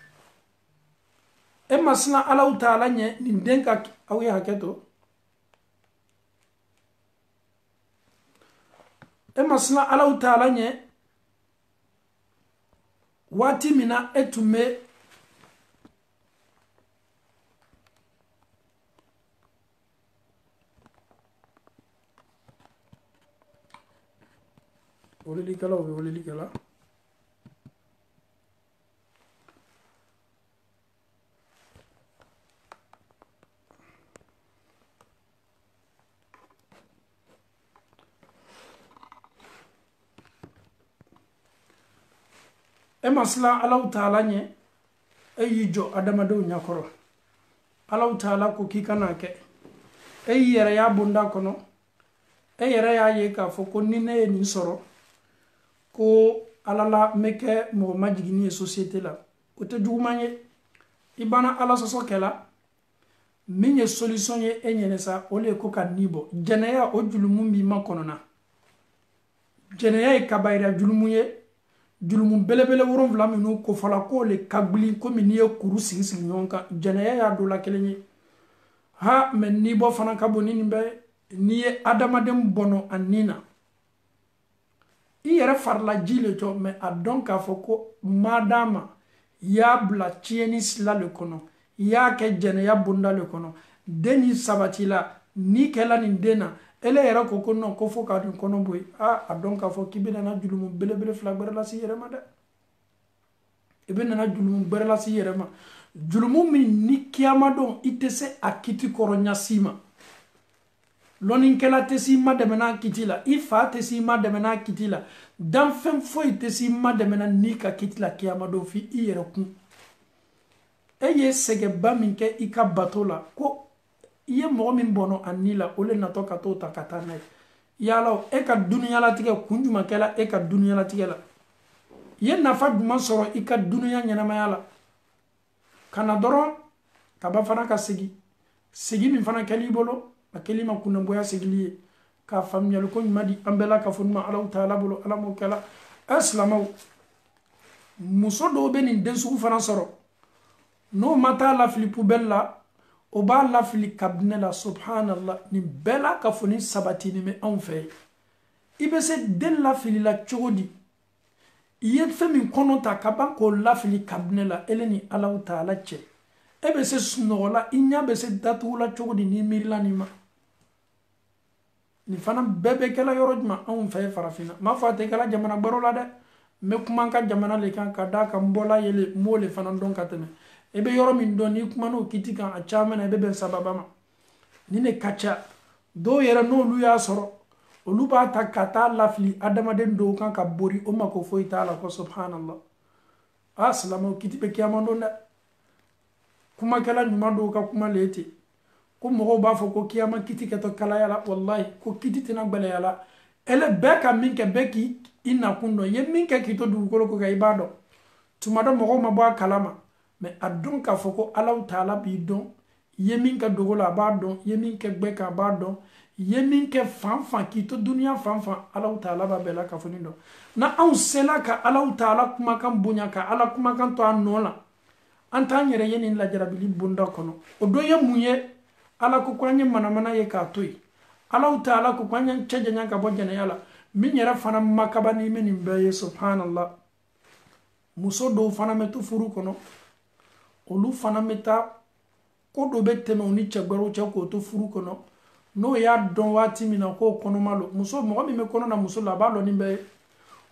e ma siran Allahu Taala ɲɛ nin den ka aw ye hakɛ to e ma siran Allahu Taala ɲɛ waati min na e tun bɛ welelikɛlaw bɛ welelikɛla e ma siran Allahu Taala ɲɛ e y'i jɔ adamadenw ɲɛkɔrɔ Allahu Taala ko k'i kana kɛ e y'i yɛrɛ y'a bonda kɔnɔ e yɛrɛ y'a ye k'a fɔ ko ni ne ye nin sɔrɔ ko Ala la n bɛ kɛ mɔgɔ majigin ye société la o tɛ juguman ye i banna Ala sɔsɔ kɛla min ye solution ye e ɲɛnɛ sa o le ye ko ka ni bɔ jɛnɛya o julumu b'i ma kɔnɔna jɛnɛya ye kabayira julumu ye julumu belebele wolonwula minnu kofɔla k'o le ka gili komi n'i ye kuru sigi sigi ɲɔgɔn kan jɛnɛya y'a dɔ la kelen ye ha mais ni bɔ fana ka bon ni nin bɛɛ n'i ye adamaden bɔnɔ a ni na i yɛrɛ farila ji le jɔ mais a dɔn k'a fɔ ko madama i y'a bila tiɲɛni sila le kɔnɔ i y'a kɛ jɛnɛya bonda le kɔnɔ den ni sabati la n'i kɛla nin den na ele yɛrɛ ko ko non ko fo ka nin kɔnɔ bɔ yen a a dɔn k'a fɔ k'i bɛ nana julumu belebele fila gbɛrɛ lasi i yɛrɛ ma dɛ i bɛ nana julumu gbɛrɛ lasi i yɛrɛ ma julumu min ni kiyama don i tɛ se a kiti kɔrɔ ɲasi ma lɔnnikɛla tɛ s'i ma dɛmɛ n'a kiti la i fa tɛ s'i ma dɛmɛ n'a kiti la danfɛn foyi tɛ s'i ma dɛmɛ na n'i ka kiti la kiyama don f'i yɛrɛ kun e ye sɛgɛnba min kɛ i ka bato la ko i ye mɔgɔ min bɔnɔ a ni la o le natɔ ka t'o ta ka taa n'a ye yala e ka duniyalatigɛ kun jumɛn kɛla e ka duniyalatigɛ la i ye nafa jumɛn sɔrɔ i ka duniya ɲɛnamaya la ka na dɔrɔn kaba fana ka segi segi min fana kɛl'i bolo a kɛl'i ma kunnabɔya segili ye k'a faamuyali ko ɲuman di an bɛɛ la ka fɔ ɲuman Alahu Taala bolo Ala m'o kɛla ɛ silamɛw muso dɔw bɛ nin den sugu fana sɔrɔ n'o ma taa lafili poubelle la o b'a lafili kabinɛ la subhanallah nin bɛɛ la ka fɔ ni sabatini bɛ anw fɛ yen i bɛ se den lafili la cogo di i ye fɛn min kɔnɔ ta ka ban k'o lafili kabinɛ la ele ni Alahu Taala cɛ e bɛ se sunɔgɔ la i ɲɛ bɛ se datugu la cogo di n'i miirila nin ma nin fana bɛɛ bɛ kɛla yɔrɔ jumɛn anw fɛ farafinna n m'a fɔ a tɛ kɛla jamana gbɛrɛw la dɛ n bɛ kuma n ka jamana le kan ka d'a kan n bɔla yele n b'o le fana dɔn ka tɛmɛ i bɛ yɔrɔ min dɔn n'i kuma n'o kiti kan a caman na i bɛ bɛn sababa ma nin de ka ca dɔw yɛrɛ n'olu y'a sɔrɔ olu b'a ta ka taa lafili adamaden dɔw kan ka bori o mako foyi t'a la ko subhanallah a silamɛw kiti bɛ kiyama don dɛ kumakɛla ɲuman dɔw ka kuma le ten ko mɔgɔw b'a fɔ ko kiyama kiti kɛtɔ kalaya la wallahi ko kiti tɛna gbɛlɛya la ele bɛɛ ka min kɛ bɛɛ k'i nakun dɔn i ye min kɛ k'i to dugukolo ko kan i b'a dɔn tuma dɔ mɔgɔw ma bɔ a kalama mais a dɔn k'a fɔ ko Alahu Taala b'i dɔn i ye min kɛ dogo la a b'a dɔn i ye min kɛ gbɛ kan a b'a dɔn i ye min kɛ fan fan k'i to duniya fan fan Alahu Taala b'a bɛɛ la ka fɔ nin dɔn na anw sela ka Alahu Taala kumakan bonya ka Ala kumakan to an nɔ la an t'an yɛrɛ ye nin lajarabili bonda kɔnɔ o dɔ ye mun ye Ala ko ko an ye manamana ye k'a to yen Alahu Taala ko ko an y'an cɛ janya ka bɔ jɛnɛya la min yɛrɛ fana makaba ni bɛ nin bɛɛ ye subhanallah muso dɔw fana bɛ to furu kɔnɔ olu fana bɛ taa ko dɔ bɛ tɛmɛ u ni cɛgbɛrɛw cɛ k'o to furu kɔnɔ n'o y'a dɔn waati min na k'o kɔnɔma lo muso mɔgɔ min bɛ kɔnɔ na muso la a b'a dɔn nin bɛɛ ye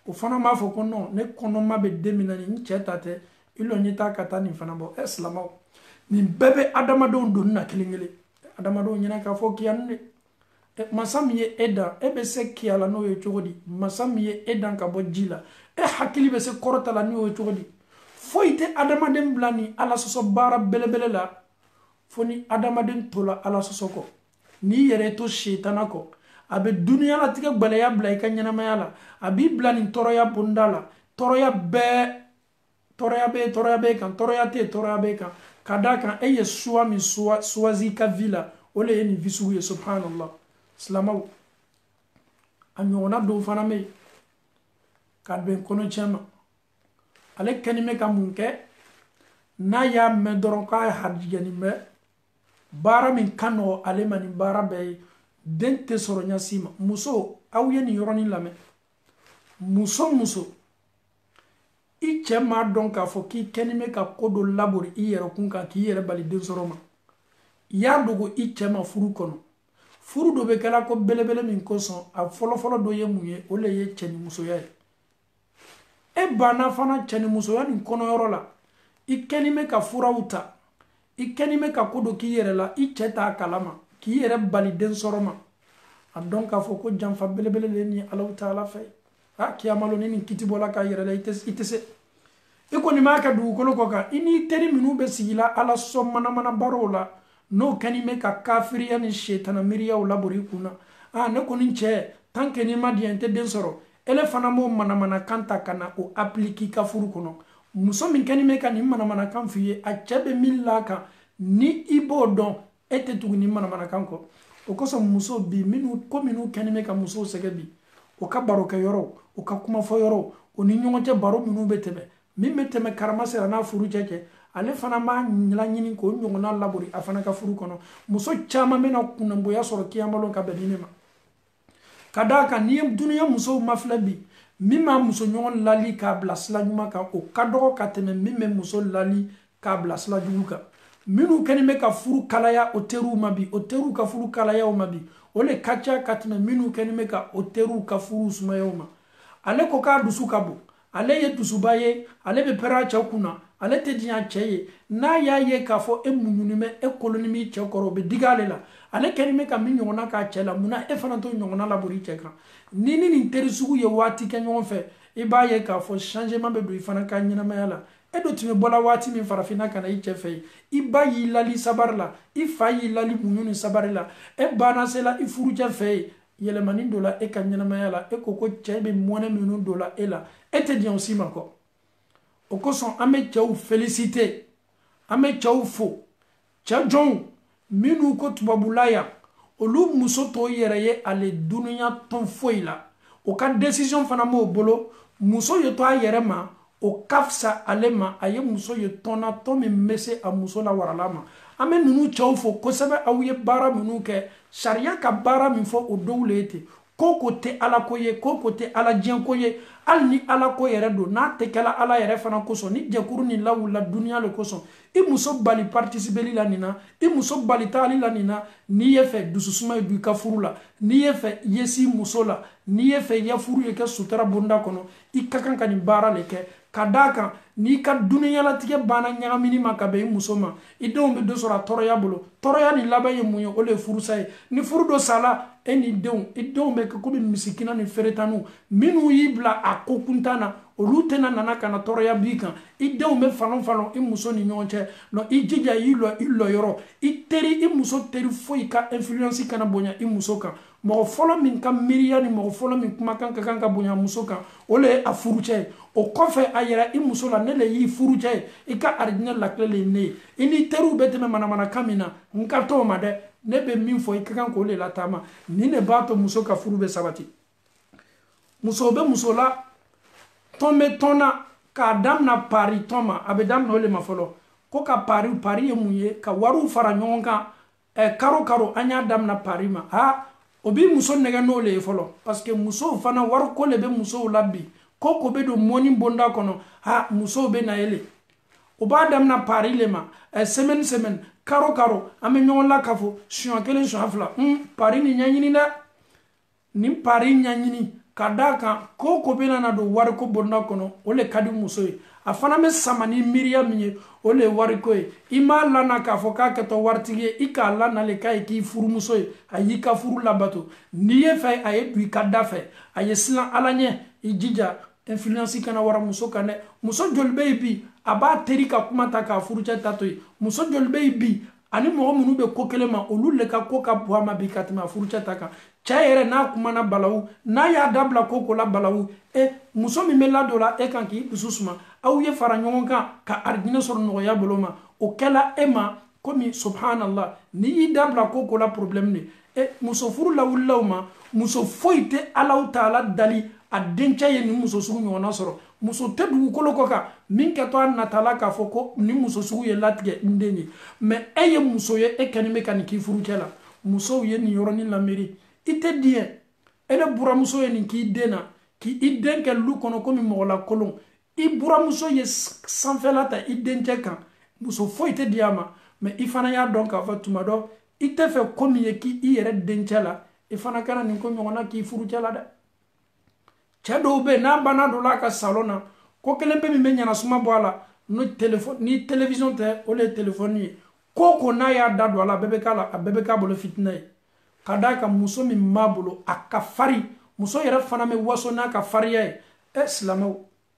o fana m'a fɔ ko non ne kɔnɔma bɛ den min na nin n cɛ ta tɛ i lɔ ɲɛ taa ka taa nin fana bɔ ɛ silamɛw nin bɛɛ bɛ adamadenw donni na kelen kelen adamadenw ɲɛna k'a fɔ kiyani de masa min ye e dan e bɛ se kiya la n'o ye cogo di masa min ye e dan ka bɔ ji la e hakili bɛ se kɔrɔta la n'o ye cogo di foyi tɛ adamaden bila ni ala sɔsɔ baara belebele la fo ni adamaden tola ala sɔsɔ kɔ n'i yɛrɛ to setana kɔ a bɛ duniya latigɛ gbɛlɛya bila i ka ɲɛnamaya la a b'i bila nin tɔɔrɔya bonda la tɔɔrɔya bɛɛ tɔɔrɔya bɛ tɔɔrɔya bɛ kan tɔɔrɔya tɛ tɔɔrɔya bɛ kan ka d'a kan e ye suwa min suwazi i ka vi la o le ye nin vi sugu ye subhanallah silamɛw a ɲɔgɔnna dɔw fana bɛ yen ka bɛn kɔnɔtiɲɛ ma ale kɛlen bɛ ka mun kɛ n'a y'a mɛn dɔrɔn k'a harijiɲɛni bɛ baara min ka nɔgɔ ale ma nin baara bɛɛ ye den tɛ sɔrɔ ɲasi ma muso aw ye nin yɔrɔnin lamɛn muso muso i cɛ m'a dɔn k'a fɔ k'i kɛlen bɛ ka ko dɔ labori i yɛrɛ kun kan k'i yɛrɛ bali den sɔrɔ ma i y'a dogo i cɛ ma furu kɔnɔ furu dɔ bɛ kɛla ko belebele min kosɔn a fɔlɔfɔlɔ dɔ ye mun ye o le ye cɛ ni musoya ye e banna fana cɛ ni musoya nin kɔnɔyɔrɔ la i kɛlen bɛ ka furaw ta i kɛlen bɛ ka ko dɔ k'i yɛrɛ la i cɛ t'a kalama k'i yɛrɛ bali den sɔrɔ ma a dɔn k'a fɔ ko janfa belebele le ni ala taala fɛ a kiyamalo ni nin kiti bɔla k'a yɛrɛ la i tɛ se i kɔni m'a kɛ dugukolo kɔ kan i n'i teri minnu bɛ sigi la ala sɔn manamana barow la n'o kɛlen bɛ ka kafiriya ni setana miiriyaw labori i kunna a ne kɔni cɛ tant que n'i ma diɲɛ n tɛ den sɔrɔ ele fana b'o manamana kan ta ka na o appliquer i ka furu kɔnɔ muso min kɛlen bɛ ka nin manamana kan f'i ye a cɛ bɛ min l'a kan ni i b'o dɔn e tɛ tugu nin manamana kan kɔ o kosɔn muso bi minnu ko minnu kɛlen bɛ ka musow sɛgɛ bi o ka barokɛ yɔrɔw o ka kumafɔ yɔrɔw o ni ɲɔgɔn cɛ baro minnu bɛ tɛmɛ min bɛ tɛmɛ karama sera n'a furu cɛ cɛ ale fana b'a laɲini k'o ɲɔgɔnna labori a fana ka furu kɔnɔ muso caman bɛna kunnanboya sɔrɔ kiyamalo ka bɛn ni ne ma ka d'a kan n'i ye duniya musow mafilɛ bi min b'a muso ɲɔgɔn lali k'a bila sira ɲuman kan o ka dɔgɔ ka tɛmɛ min bɛ muso lali k'a bila sira jugu kan minnu kɛlen bɛ ka furu kalaya o teriw ma bi o teriw ka furu kalayaw ma bi o le ka ca ka tɛmɛ minnu kɛlen bɛ ka o teriw ka furu sumayaw ma ale ko k'a dusu ka bon ale ye dusuba ye ale bɛ pɛrɛ a cɛ kunna ale tɛ diɲɛ cɛ ye n'a y'a ye k'a fɔ e muɲuni bɛ e koloni b'i cɛ kɔrɔ o bɛ digi ale la ale kɛlen bɛ ka min ɲɔgɔnna k'a cɛ la munna e fana t'o ɲɔgɔnna labori i cɛ kan ni ni nin teri sugu ye waati kɛ ɲɔgɔn fɛ i b'a ye k'a fɔ changement bɛ don i fana ka ɲɛnamaya la e dɔ tun bɛ bɔla waati min farafinna ka na i cɛ fɛ yen i ba y'i lali sabari la i fa y'i lali muɲu ni sabari la e banna se la i furucɛ fɛ yen yɛlɛmani dɔ la e ka ɲɛnamaya la e ko ko cɛ bɛ mɔnɛ minnu dɔ la e la e tɛ diɲɛ o si ma kɔ o kosɔn an bɛ cɛw féliciter an bɛ cɛw fo cɛ jɔnw minnu ko tubabula yan olu muso tɔw yɛrɛ ye ale duniya tɔn foyi la o ka décision fana m'o bolo muso ye to a yɛrɛ ma o ka fisa ale ma a ye muso ye tɔnna tɔn min bɛ se a muso la warala ma an bɛ ninnu cɛw fo kosɛbɛ aw ye baara minnu kɛ sariya ka baara min fɔ o dɔw le ye ten ko ko tɛ ala ko ye ko ko tɛ ala diɲɛ ko ye hali ni ala ko yɛrɛ don n'a tɛ kɛla ala yɛrɛ fana kosɔn ni jɛkuru ni lawula duniya le kosɔn i muso bali participeli la nin na i muso bali taali la nin na n'i ye fɛ dususuma ye don i ka furu la n'i ye fɛ yesi muso la n'i ye fɛ ya furu ye kɛ sutura bonda kɔnɔ i ka kan ka nin baara le kɛ ka d'a kan n'i ka duniyalatigɛ banna ɲagamini ma ka bɛn i muso ma i denw bɛ dɔ sɔrɔ a tɔɔrɔya bolo tɔɔrɔya nin laban ye mun ye o le ye furusa ye ni furu dɔ sala e ni denw i denw bɛ kɛ komi misikina ni feretaniw minnu y'i bila a ko kuntan na olu tɛna nana ka na tɔɔrɔya b'i kan i denw bɛ falon falon i muso ni ɲɔgɔn cɛ non i jija i lɔ i lɔyɔrɔ i teri i muso teri foyi ka influence kana bonya i muso kan mɔgɔ fɔlɔ min ka miiriya ni mɔgɔ fɔlɔ min kumakan ka kan ka bonya muso kan o le ye a furucɛ ye o kɔfɛ a yɛrɛ i muso la ne le y'i furucɛ ye i ka arijinɛ lakile le ye ne ye i ni teriw bɛ tɛmɛ manamanakan min na n ka t'o ma dɛ ne bɛ min fɔ i ka kan k'o le lataama nin de b'a to muso ka furu bɛ sabati muso bɛ muso la tɔn bɛ tɔn na k'a damina pari tɔn ma a bɛ daminɛ o le ma fɔlɔ ko ka pari pari ye mun ye ka wariw fara ɲɔgɔn kan ɛ karo karo an y'a daminɛ pari ma ha o bi muso nɛgɛ n'o le ye fɔlɔ parce que musow fana wariko le bɛ musow la bi ko ko bɛ don mɔni bonda kɔnɔ ha musow bɛ na ye le o b'a daminɛ pari le ma ɛ semaine semaine karo karo an bɛ ɲɔgɔn la ka fɔ suɲɛ kelen suɲɛ fila un pari ni ɲɛɲini dɛ nin pari ɲɛɲini ka da kan ko ko bena na do wari ko bonda kono o le kadi muso ye a fana me samani miriya min ye o le wari ko ye i ma lana k'a fɔ k'a kɛtɔ waritigi ye i k'a lanale k'a ye k'i furumuso ye a y'i ka furu labato n'i ye fɛ a ye don i ka da fɛ a ye silan ala ɲɛ i jija influence kana wara muso kan dɛ muso joli bɛ yen bi a b'a teri ka kuma ta k'a furucɛ ta to ye muso joli bɛ yen bi ani mɔgɔ minnu bɛ ko kelen ma olu le ka ko ka bɔ a ma bi ka tɛmɛ a furucɛ ta kan cɛ yɛrɛ n'a kumana balawu n'a y'a dabila ko ko la balawu e muso min bɛ ladon la e kan k'i dusu suma aw ye fara ɲɔgɔn kan ka arijinɛ sɔrɔ nɔgɔya bolo ma o kɛla e ma komi subhanallah ni y'i dabila ko ko la problème de e muso furu la wulilaw ma muso foyi tɛ alaw taala dali a dencɛ ye nin muso sugu ɲɔgɔnna sɔrɔ muso tɛ dugukolo kɔ kan min kɛtɔ a natala k'a fɔ ko nin muso sugu ye latigɛ n den ye mɛ e ye muso ye e kɛni bɛ ka nin k'i furucɛ la musow ye nin yɔrɔnin lamɛri i tɛ diɲɛ e de buramuso ye nin k'i den na k'i den kɛ lu kɔnɔ komi mɔgɔlakolon i buramuso ye sanfɛla ta i dencɛ kan muso foyi tɛ di a ma mɛ i fana y'a dɔn k'a fɔ tuma dɔ i tɛ fɛ ko min ye k'i yɛrɛ dencɛ la i fana kana nin ko ɲɔgɔnna k'i furucɛ la dɛ cɛ dɔw bɛ yen n'a banna dɔ la a ka salon na ko kelen bɛ min bɛ ɲanasuma bɔ a la ni télévision tɛ o le ye téléphone ye ko ko n'a y'a da don a la a bɛɛ bɛ k'a la a bɛɛ bɛ k'a bolo fitina ye ka d'a kan muso min b'a bolo a ka farin muso yɛrɛ fana bɛ waso n'a ka farinya ye e silamɛw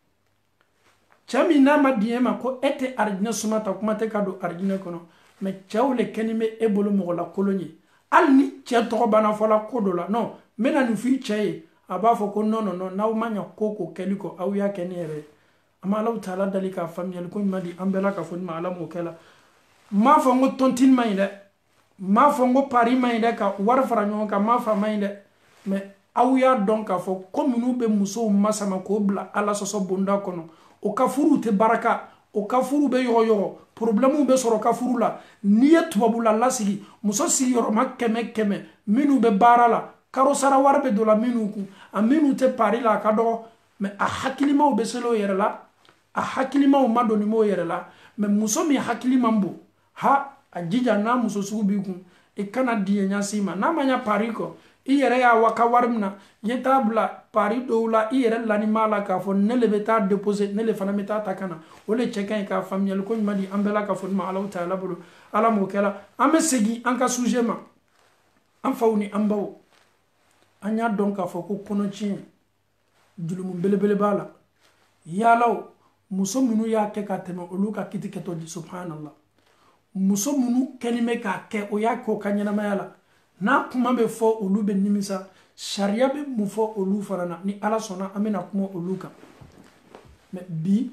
cɛ min n'a ma di e ma ko e tɛ arijinɛ suma ta kuma tɛ ka don arijinɛ kɔnɔ mɛ cɛw le kɛni bɛ e bolo mɔgɔlakolon ye hali ni cɛ tɔgɔ banna fɔla ko dɔ la non n bɛna nin fɔ i cɛ ye a b'a fɔ ko non non non n'aw ma ɲa ko ko kɛli kɔ aw y'a kɛ ne yɛrɛ ye an bɛ alaw taala dali k'a faamuyali ko ɲuman di an bɛɛ la k'a fɔ ni ma ala m'o kɛ la n m'a fɔ n ko tontine ma ɲi dɛ n m'a fɔ n ko pari ma ɲi dɛ ka wari fara ɲɔgɔn kan n m'a fɔ a ma ɲi dɛ mɛ aw y'a dɔn k'a fɔ ko minnu bɛ musow masama k'o bila ala sɔsɔ bonda kɔnɔ o ka furuw tɛ baraka o ka furu bɛ yɔgɔyɔgɔ problème bɛ sɔrɔ ka furu la n'i ye tubabula lasigi muso sigiyɔrɔma kɛmɛ kɛmɛ minnu bɛ baara la karo sara wari bɛ don la minnu kun a minnu tɛ pari la a ka dɔgɔ mɛ a hakilimaw bɛ se o yɛrɛ la a hakilimaw ma doni m'o yɛrɛ la mɛ muso min hakili man bon ha a jija n'a muso sugu b'i kun i kana diɲɛ ɲasi ma n'a ma ɲa pari kɔ i yɛrɛ y'a wa ka wari min na ye t'a bila pari dɔw la i yɛrɛ lani m'a la k'a fɔ ne le bɛ taa déposer ne le fana bɛ taa ta ka na o le cɛ ka ɲi k'a faamuyali ko ɲuman di an bɛɛ la k'a fɔ ni ma alaw ta ala bolo ala m'o kɛ la an bɛ segin an ka sujet ma an faw ni an baw an y'a dɔn k'a fɔ ko kɔnɔtiɲɛ julumu belebele b'a la yaalaw muso minnu y'a kɛ ka tɛmɛ olu ka kiti kɛtɔ di subhanallah muso minnu kɛni bɛ k'a kɛ o y'a kɛ o ka ɲɛnamaya la n'a kuma bɛ fɔ olu bɛ nimisa sariya bɛ mun fɔ olu fana na ni ala sɔnna an bɛna kuma olu kan mɛ bi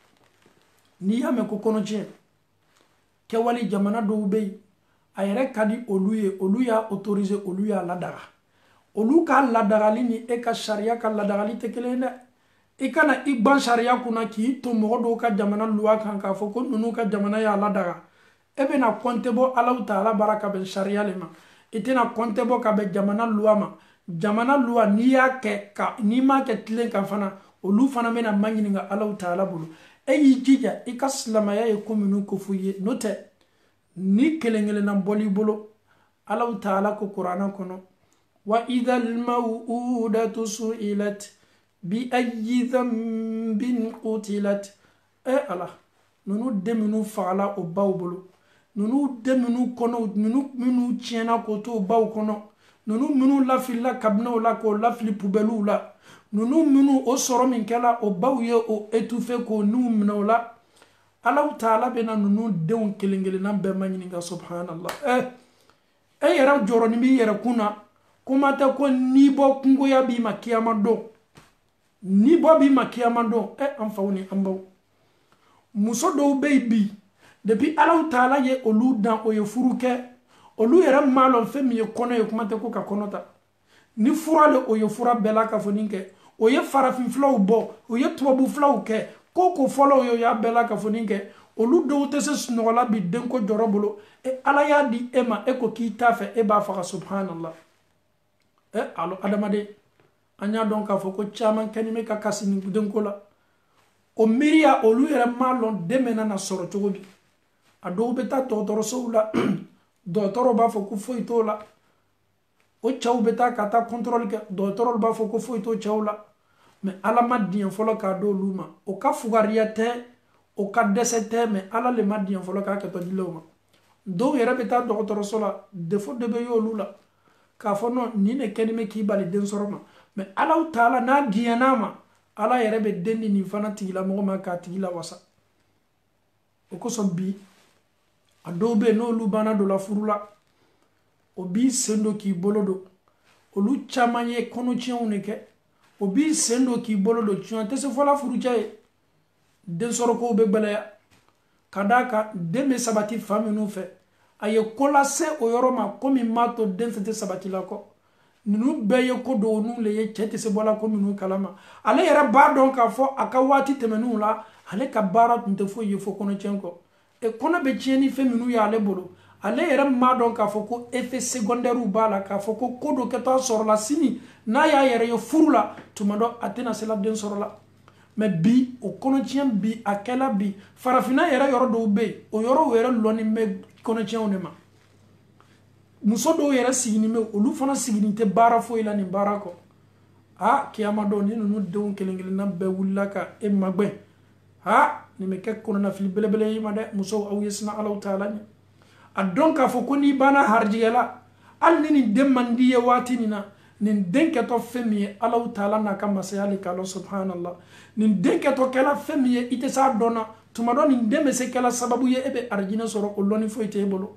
n'i y'a mɛn ko kɔnɔtiɲɛ kɛwale jamana dɔw bɛ yen a yɛrɛ ka di olu ye olu y'a autoriser olu y'a ladaga olu ka ladagali ni e ka sariya ka ladagali tɛ kelen dɛ i kana i ban sariya kunna k'i to mɔgɔ dɔw ka jamana luwa kan k'a fɔ ko ninnu ka jamana y'a ladaga e bɛna kɔnte bɔ alaw taala bara ka bɛn sariya le ma i tɛna kɔnte bɔ ka bɛn jamana luwa ma jamana luwa n'i y'a kɛ ka n'i m'a kɛ tilen kan fana olu fana bɛna ma ɲininka alaw taala bolo e y'i jija i ka silamɛya ye ko minnu ko f'i ye n'o tɛ ni kelen kelenna bɔl'i bolo alaw taala ko kuranɛ kɔnɔ wa idha al-maw'udatu su'ilat bi ayyi dhanbin qutilat e ala nunu den minnu fagala o baw bolo nunu den minnu kɔnɔ nunu minnu tiɲɛna k'o to baw kɔnɔ nunu minnu lafilila kabinaw la k'o lafili pubɛliw la nunu minnu o sɔrɔ min kɛla o baw ye o étouffé k'o niw minɛ o la alaw taala bɛna nunu denw kelen kelenna bɛɛ ma ɲininka subhanallah eh e yɛrɛ jɔrɔnin b'i yɛrɛ kun na kuma tɛ ko ni bɔ kungoya b'i ma kiyama don ni bɔ b'i ma kiyama don e an faw ni an baw muso dɔw bɛ yen bi depuis alaw taala ye olu dan o ye furu kɛ olu yɛrɛ m'a lɔn fɛn min ye kɔnɔ ye kuma tɛ ko ka kɔnɔ ta ni fura le o ye fura bɛɛ la ka fɔ nin kɛ o ye farafin filaw bɔ o ye tubabu filaw kɛ ko ko fɔlɔ ye o y'a bɛɛ la ka fɔ nin kɛ olu dɔw tɛ se sunɔgɔ la bi denko jɔrɔ bolo e ala y'a di e ma e ko k'i t'a fɛ e b'a faga subhanallah e alo adamaden an y'a dɔn k'a fɔ ko caman kɛni bɛ ka kasi nin denko la o miiriya olu yɛrɛ m'a lɔn den bɛna na sɔrɔ cogo di a dɔw bɛ taa dɔgɔtɔrɔsow la dɔgɔtɔrɔ b'a fɔ ko foyi t'o la o cɛw bɛ taa ka taa contrôle kɛ dɔgɔtɔrɔw b'a fɔ ko foyi t'o cɛw la mais ala ma diɲɛ fɔlɔ k'a d'olu ma o ka fugariya tɛ o ka dɛsɛ tɛ mais ala le ma diɲɛ fɔlɔ k'a kɛtɔ dilaw ma dɔw yɛrɛ bɛ taa dɔgɔtɔrɔso la défaut de bɛ y'olu la k'a fɔ non nin de kɛni bɛ k'i bali den sɔrɔ ma mais alaw taala n'a diɲɛ n'a ma ala yɛrɛ bɛ den di nin fana tigilamɔgɔ ma k'a tigi la wasa o kosɔn bi a dɔw bɛ yen n'olu banna dɔ la furu la o b'i sen don k'i bolo don olu caman ye kɔnɔtiɲɛw de kɛ o b'i sen don k'i bolo don tiɲɛ tɛ se fɔla furucɛ ye den sɔrɔkow bɛ gbɛlɛya ka d'a kan den bɛ sabati fa minnu fɛ a ye ko lase o yɔrɔ ma ko min m'a to den tɛ sabati la kɔ ninnu bɛɛ ye ko dɔgɔninw le ye cɛ tɛ se bɔla ko minnu kalama ale yɛrɛ b'a dɔn k'a fɔ a ka waati tɛmɛnenw la ale ka baara tun tɛ foyi ye fo kɔnɔtiɲɛ kɔ e kɔnɔ bɛ tiɲɛ ni fɛn minnu ye ale bolo ale yɛrɛ m'a dɔn k'a fɔ ko effet secondaire b'a la k'a fɔ ko ko dɔ kɛtɔ sɔrɔla sini n'a y'a yɛrɛ ye furu la tuma dɔ a tɛna se la den sɔrɔ la mais bi o kɔnɔtiɲɛ bi a kɛla bi farafinna yɛrɛ yɔrɔ dɔw bɛ yen o yɔrɔw yɛrɛ lɔnni bɛ kɔnɔtiɲɛw de ma muso dɔw yɛrɛ siginin bɛ olu fana siginin tɛ baara foyi la nin baara kɔ ah kiyama dɔn ni ninnu denw kelen kelenna bɛɛ wulila ka e magɛn ah nin bɛ kɛ kɔnɔnafili belebele ye ma dɛ musow aw ye sina alaw taala ɲɛ a dɔn k'a fɔ ko n'i banna harijigɛ la hali ni nin den man di ye waati nin na nin den kɛtɔ fɛn min ye alaw taala n'a ka masaya le k'a lɔn subhanallah nin den kɛtɔ kɛla fɛn min ye i tɛ s'a dɔn na tuma dɔ nin den bɛ se kɛla sababu ye e bɛ arijinɛ sɔrɔ o lɔnni foyi t'e bolo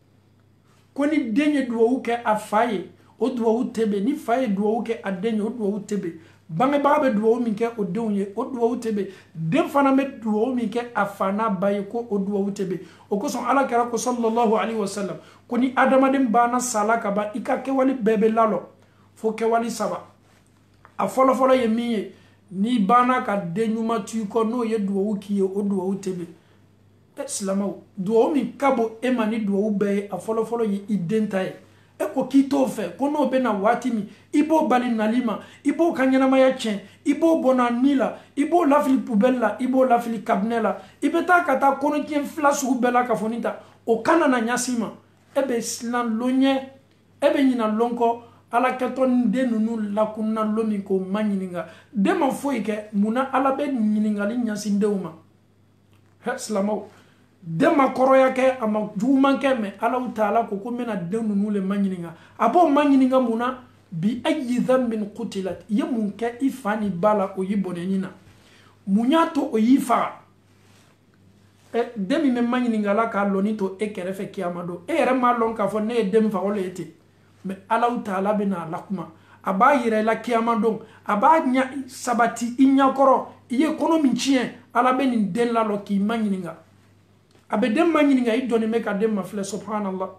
ko ni den ye duwawu kɛ a fa ye o duwawu tɛ bɛn ni fa ye duwawu kɛ a den ye o duwawu tɛ bɛn bangebaga bɛ duwawu min kɛ o denw ye o duwawu tɛ bɛn den fana bɛ duwawu min kɛ a fa n'a ba ye ko o duwawu tɛ bɛn o kosɔn ala kɛra ko sallallahu alaihi wasallam ko ni adamaden banna sala ka ban i ka kɛwale bɛɛ bɛ lalɔ fo kɛwale saba a fɔlɔfɔlɔ ye min ye n'i banna ka den ɲuman to i kɔ n'o ye duwawu k'i ye o duwawu tɛ bɛn e silamɛw duwawu min ka bon e ma ni duwawu bɛɛ ye a fɔlɔfɔlɔ ye i den ta ye e ko k'i t'o fɛ ko n'o bɛ na waati min i b'o bali nali ma i b'o ka ɲɛnamaya tiɲɛ i b'o bɔnna ni la i b'o lafili pubɛli la i b'o lafili kabinɛ la i bɛ taa ka taa kɔnɔtiɲɛ fila sugu bɛɛ la ka fɔ nin ta o kana na ɲasi ma e bɛ siran lon ɲɛ e bɛ ɲina lon kɔ ala kɛtɔ ni den ninnu lakunna lon min k'o ma ɲininka den ma foyi kɛ munna ala bɛ ɲininkali ɲasi denw ma hɛ silamɛw den ma kɔrɔya kɛ a ma juguman kɛ mɛ alaw taala ko ko n bɛna den ninnu le ma ɲininka a b'o ma ɲininka mun na bi ayi dhanbin qutilat i ye mun kɛ i fa ni ba la o y'i bɔnɛni na mun y'a to o y'i faga ɛ den min bɛ ma ɲininka la k'a lɔnni to e kɛrɛfɛ kiyama don e yɛrɛ m'a lɔn k'a fɔ ne ye den faga o le ye ten mɛ alaw taala bɛna a lakuma a b'a yira i la kiyama don a b'a ɲa sabati i ɲɛkɔrɔ i ye kɔnɔ min tiɲɛ ala bɛ nin den lalɔ k'i ma ɲininka a bɛ den ma ɲininka i dɔnni bɛ ka den ma filɛ subhanallah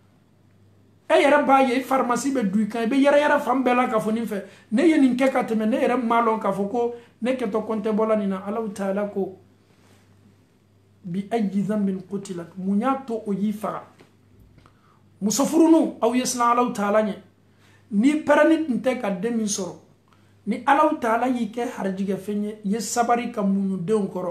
e yɛrɛ b'a ye farmasi bɛ du i kan i bɛ yɛrɛ yɛrɛ fan bɛɛ la ka fɔ nin fɛ ne ye nin kɛ ka tɛmɛ ne yɛrɛ m'a lɔn k'a fɔ ko ne kɛtɔ kɔn tɛ bɔla nin na alaw taala ko bi ayi dhanbin qutilat mun y'a to o y'i faga muso furunuw aw ye siran alaw taala ɲɛ ni pɛrɛnni tun tɛ ka den min sɔrɔ ni alaw taala y'i kɛ harijigɛ fɛn ye i ye sabari ka muɲu denw kɔrɔ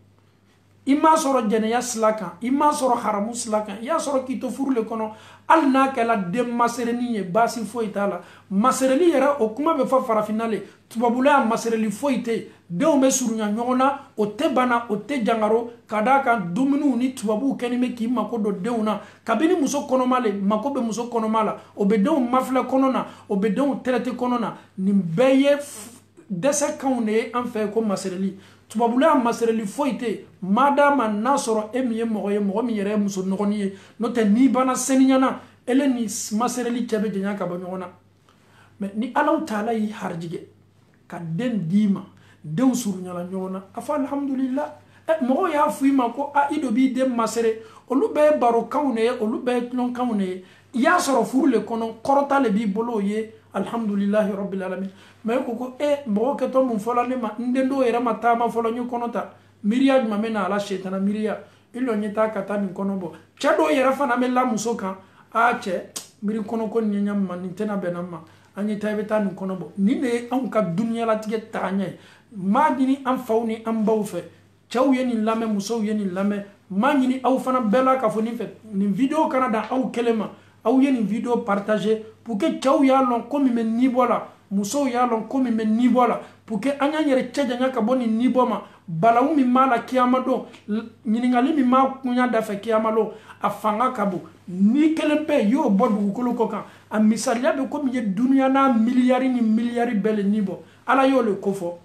i m'a sɔrɔ jɛnɛya sila kan i m'a sɔrɔ haramu sila kan i y'a sɔrɔ k'i to furu le kɔnɔ hali n'a kɛla den masereli ye baasi foyi t'a la masereli yɛrɛ o kuma bɛ fɔ farafinna le tubabula ya masereli foyi tɛ yen denw bɛ surunya ɲɔgɔn na o tɛ bana o tɛ jangaro ka d'a kan dumuniw ni tubabuw kɛni bɛ k'i mako don denw na kabini muso kɔnɔma le mako bɛ muso kɔnɔma la o bɛ denw mafilɛ kɔnɔ na o bɛ denw tɛrɛtɛ kɔnɔ na nin bɛɛ ye dɛsɛkanw de ye an fɛ ko masereli tubabula ya masereli foyi tɛ yen madama n'a sɔrɔ e min ye mɔgɔ ye mɔgɔ min yɛrɛ ye muso nɔgɔnin ye n'o tɛ n'i banna seniɲana ele ni masereli cɛ bɛ janya ka bɔ ɲɔgɔn na mɛ ni alaw taala y'i harijigɛ ka den d'i ma denw surunyala ɲɔgɔn na a fɔ alhamdulillah ɛ mɔgɔw y'a fɔ i ma ko a i dɔ b'i den masere olu bɛɛ ye barokanw de ye olu bɛɛ ye tulonkanw de ye i y'a sɔrɔ furu le kɔnɔ kɔrɔta le b'i bolo o ye alhamdulillahi rabbil alamin mɛ ko ko e mɔgɔ kɛtɔ mun fɔla ne ma n den dɔw yɛrɛ ma taama fɔlɔ n ye kɔnɔ ta miiriya jumɛn bɛ na ala setana miiriya i lɔ ɲɛ taa ka taa nin kɔnɔ bɔ cɛ dɔw yɛrɛ fana bɛ la muso kan a cɛ miiri kɔnɔ ko nin ye ɲa ma nin tɛna bɛnna ma an ye taa i bɛ taa nin kɔnɔ bɔ nin de ye anw ka duniyalatigɛ tagaɲɛ ye maa ɲini an faw ni an baw fɛ cɛw ye nin lamɛn musow ye nin lamɛn maa ɲini aw fana bɛɛ la ka fɔ nin fɛ nin video kana dan aw kelen ma aw ye nin video partager pour que cɛw y'a lɔn ko min bɛ niveau la musow y'a lɔn ko min bɛ niveau la pour que an y'an yɛrɛ cɛ janya ka bɔ nin niveau ma balawu min b'a la kiyama don ɲininkali min b'a kunya dafɛ kiyama don a fanga ka bon ni kelen pe y'o bɔ dugukolo kɔ kan a misaliya bɛ komi ye duniya n'a miliyari ni miliyari bɛɛ le ni bɔ ala y'o le kofɔ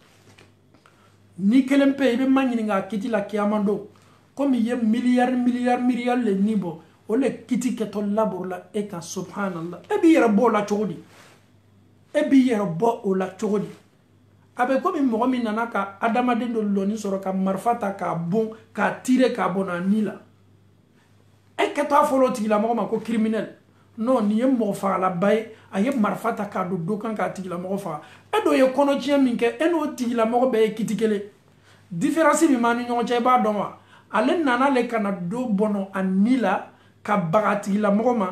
ni kelen pe i bɛ ma ɲininka a kiti la kiyama don komi ye miliyari miliyari miliyari le ni bɔ o le kiti kɛtɔ laburu la e kan subhanallah e b'i yɛrɛ bɔ o la cogo di e b'i yɛrɛ bɔ o la cogo di a bɛ komi mɔgɔ min nana ka adamaden dɔ lɔni sɔrɔ ka marifa ta k'a bon k'a tirer k'a bɔn a ni la e kɛtɔ a fɔlɔ o tigilamɔgɔ ma ko criminel non nin ye mɔgɔ fagalaba ye a ye marifa ta k'a don do kan k'a tigilamɔgɔ faga e dɔ ye kɔnɔtiɲɛ min kɛ e n'o tigilamɔgɔ bɛɛ ye kiti kelen différence min b'a ni ɲɔgɔn cɛ i b'a dɔn wa ale nana le ka na do bɔnɔ a ni la ka baga tigilamɔgɔ ma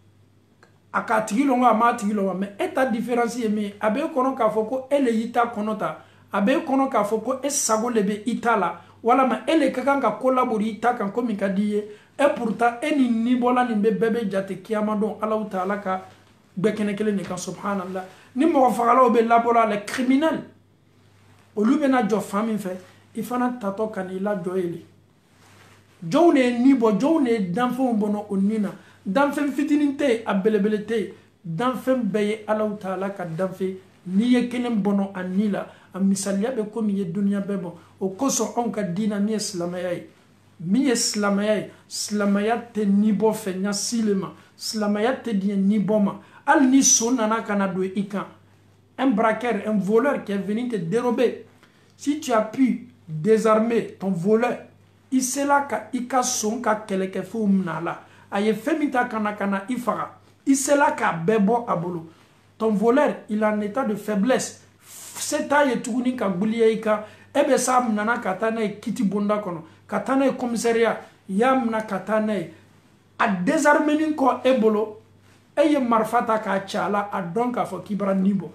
a k'a tigi lɔn ko a m'a tigi lɔn mais e ta différence ye min ye a b'e kɔnɔ k'a fɔ ko e le y'i ta kɔnɔ ta a b'e kɔnɔ k'a fɔ ko e sago le bɛ i ta la walama e le ka kan ka ko labori i ta kan ko min ka di ye e pourtant e ni nibɔla nin bɛ bɛɛ bɛ jate kiyama don Alahu Taala ka gbɛkɛnɛ kelen de kan subhanallah ni mɔgɔ fagalaw bɛ labɔla les criminels olu bɛna jɔ fan min fɛ i fana tatɔ ka n'i lajɔ yen jɔnw de ye ni bɔ jɔnw de ye danfɛnw bɔnɔ o ni na danfɛn fitinin tɛ yen a belebele tɛ yen danfɛn bɛɛ ye Alahu Taala ka danfɛn n'i ye kelen bɔnɔ a ni la a misaliya bɛ komi ye duniya bɛɛ bɔ o kosɔn anw ka diinɛ min ye silamɛya ye min ye silamɛya ye silamɛya tɛ ni bɔ fɛ ɲasi le ma silamɛya tɛ diɲɛ ni bɔ ma hali ni so nana ka na don i kan un braqueur un voleur qui est venu te dérober si tu as pu désarmer ton voleur i sela ka i ka son ka kɛlɛkɛfɛnw minɛ a la a ye fɛn min ta ka na ka na i faga i sela k'a bɛɛ bɔ a bolo ton voleur il est en état de faiblesse se t'a ye tuguni ka gbuliya i kan e bɛ s'a minɛna ka taa n'a ye kiti bonda kɔnɔ ka taa n'a ye commissariat i y'a minɛ ka taa n'a ye a désarmeni kɔ e bolo e ye marifa ta k'a ci a la a dɔn k'a fɔ k'i bara nin bɔ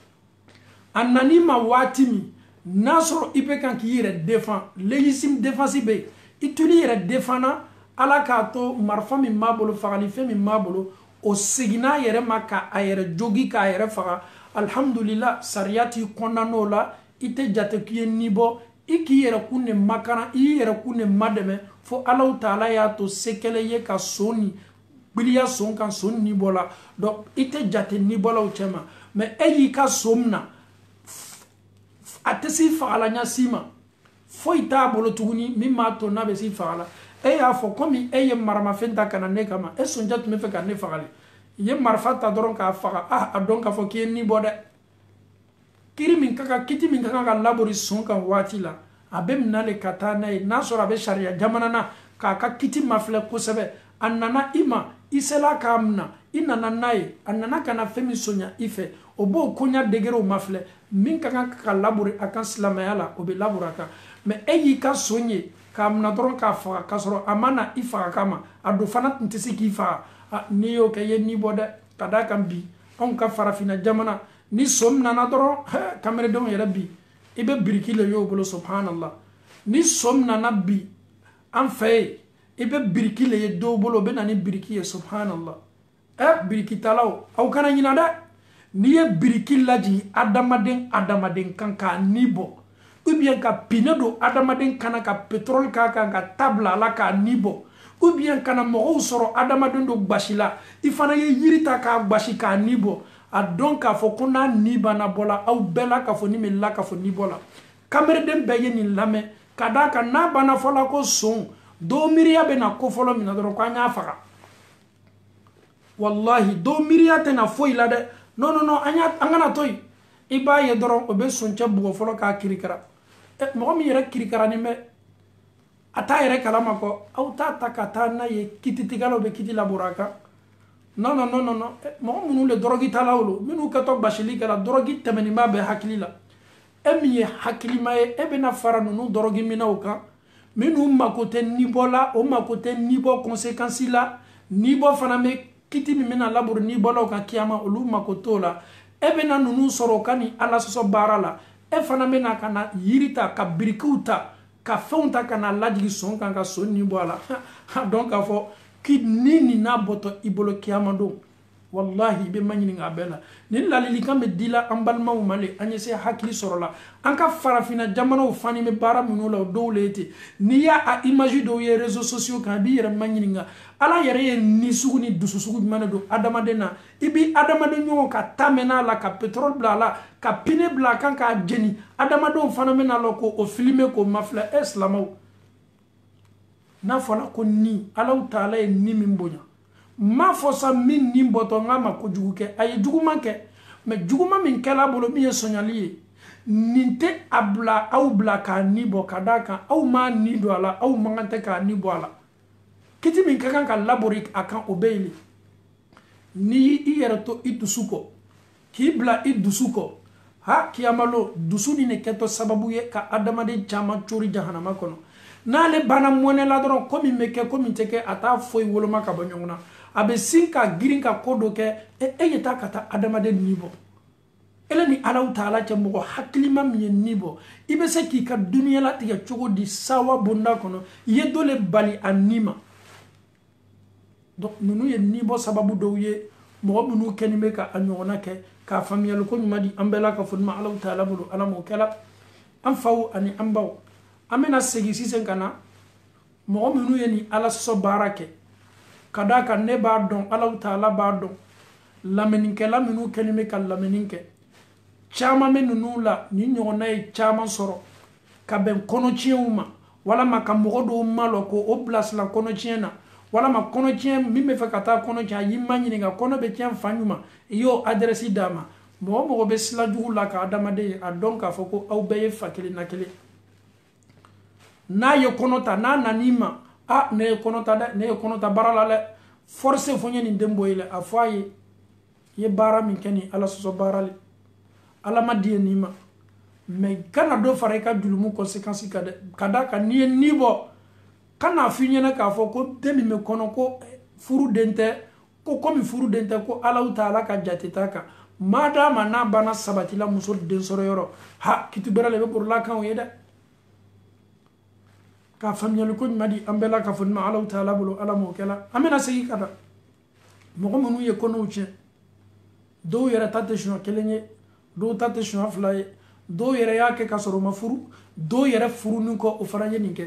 a nan'i ma waati min n'a sɔrɔ i bɛ kan k'i yɛrɛ défend légitime défense bɛ yen i tuli yɛrɛ défendra ala k'a to marifa min b'a bolo fagalifɛn min b'a bolo o seginna a yɛrɛ ma k'a yɛrɛ jogi k'a yɛrɛ faga alhamdulillah sariya t'i kɔnɔna o la i tɛ jate k'i ye ni bɔ i k'i yɛrɛ kun ne makana i y'i yɛrɛ kun ne madɛmɛ fo Alahu Taala y'a to se kɛlɛ ye ka son ni gbiliya son kan son ni bɔ la donc i tɛ jate ni bɔlaw cɛ ma mais e y'i ka son minɛ a tɛ s'i fagala ɲasi ma foyi t'a bolo tuguni min b'a to n'a bɛ s'i fagala e y'a fɔ komi e ye maramafɛn ta ka na ne kama e sɔnja tun bɛ fɛ ka ne fagali i ye marifa ta dɔrɔn k'a faga ah a dɔn k'a fɔ k'i ye ni bɔ dɛ kiri min ka kan kiti min ka kan ka labori son kan waati la a bɛ minɛ le ka taa n'a ye n'a sɔrɔ a bɛ sariya jamana na k'a ka kiti mafilɛ kosɛbɛ a nana i ma i sela k'a minɛ i nana n'a ye a nana ka na fɛn min sɔnya i fɛ o b'o koɲa degerew mafilɛ min ka kan ka labori a kan silamɛya la o bɛ labori a kan mais e y'i ka son ye k'a minɛ dɔrɔn k'a faga k'a sɔrɔ a ma na i faga kama a don fana tun tɛ se k'i faga n'i y'o kɛ i ye ni bɔ dɛ ka d'a kan bi anw ka farafinna jamana ni so minɛna dɔrɔn kameredenw yɛrɛ bi i bɛ biriki le y'o bolo subhanallah ni so minɛna bi an fɛ yen i bɛ biriki le ye dɔw bolo o bɛ na ni biriki ye subhanallah ɛ birikitalaw aw kana ɲinɛ dɛ n'i ye biriki lajigin adamaden adamaden kan k'a ni bɔ ou bien ka pine don adamaden kana ka pétrole k'a kan ka tabla a la k'a ni bɔ ou bien kana mɔgɔw sɔrɔ adamaden dɔ gbasi la i fana ye yiri ta k'a gbasi k'a ni bɔ a dɔn k'a fɔ ko n'a ni banna bɔ la aw bɛɛ la k'a fɔ ni min la k'a fɔ ni bɔ la kamereden bɛɛ ye nin lamɛn ka d'a kan n'a banna fɔla ko son dɔw miiriya bɛ na ko fɔlɔ min na dɔrɔn ko an y'a faga wallahi dɔw miiriya tɛ na foyi la dɛ non non non an kana to yen i b'a ye dɔrɔn o bɛ soncɛ bugɔ fɔlɔ k'a kirikara mɔgɔ min yɛrɛ kirikaranin bɛ a t'a yɛrɛ kalama kɔ aw t'a ta ka taa n'a ye kititigalaw bɛ kiti labora a kan non non non non mɔgɔ minnu le dɔrɔgi talaw lo minnu kɛtɔ gbasili kɛla dɔrɔgi tɛmɛnin b'a bɛɛ hakili la e min ye hakilima ye e bɛna fara ninnu dɔrɔgi minɛw kan minnu mako tɛ nibɔ la o mako tɛ nibɔ conséquence la nibɔ fana bɛ kiti min bɛna laburu nibɔlaw kan kiyama olu mako t'o la e bɛna ninnu sɔrɔ o ka ni ala sɔsɔ baara la e fana bɛna ka na yiri ta ka birikiw ta ka fɛnw ta ka na lajigi son kan ka son ni bɔ a la donc k'a fɔ ki nini na boto ibolo kiyama don wallahi be manyini ngabela ni lalili kambe dila ambalma umale anyese hakili sorola anka farafina jamano fani me bara munula dowlete ni ya a image do ye réseaux sociaux kan bi yere manyini nga ala yere ni sugu ni dusu sugu mana do adama dena ibi adama de nyo ka tamena la ka pétrole bla la ka pine bla kan ka jeni adama do phénomène lo ko o filmer ko mafla islamo na fola ko ni ala taala e ni mimbonya ma fosa min ni boto ngama ko juguke ay juguma ke me juguma min kala bolo mi sonyali ninte abla au bla ka ni bo kadaka au ma ni do ala au mangante ka ni bo ala kiti min kakan ka labori akan obeyli ni iyere to idusuko ki bla idusuko ha kiyamalo dusuni ne keto sababu ye ka adama de chama chori jahannama kono na le bana mone la dron komi meke komi teke ata foi woloma ka banyongna abe sinka girinka kodo ke e eyeta kata adama de nibo ele ni ala taala che mo haklima mi nibo ibe se ki ka dunia la tiga chogo di sawa bonda kono ye dole bali anima donc nunu ye nibo sababu do ye mo munu kenime ka anyona ke ka famiyal ko nyuma di ambela ka funma ala taala bulu ala mo kala am faw ani ambaw amena segi sisen kana mo munu ye ni ala so barake kadaka ne ba don ala taala ba don lameninke la minu kenime ka lameninke chama menunu la ni nyona e chama soro ka ben kono chiuma wala maka mogodo malo ko o place la kono chiena wala ma kono chien mi me fa kata kono cha yimani nga kono be chien fanyuma yo adresi dama mo mo be sla jugu la ka adama de a donka foko au beye fakili nakele na yo kono ta na nanima a ne kono ta de ne kono ta barala le force fonye ni dembo ile afaye ye bara min keni ala so barale ala madie nima mais kana do fare ka dulumu conséquence ka de kada ka ni nibo kana finyena ka fo ko demi me kono ko furu dente ko komi furu dente ko ala taala ka jateta ka madama na bana sabati la muso den soro yoro ha kitubera lebe pour la kan yeda ka famiyal ko madi ambela ka fon ma ala taala bulu ala mo kala amena segi kada mo ko munu ye kono uche do yera tate shino kelenye do tate shino flaye do yera yake ka soro mafuru do yera furu nuko o faranye ninke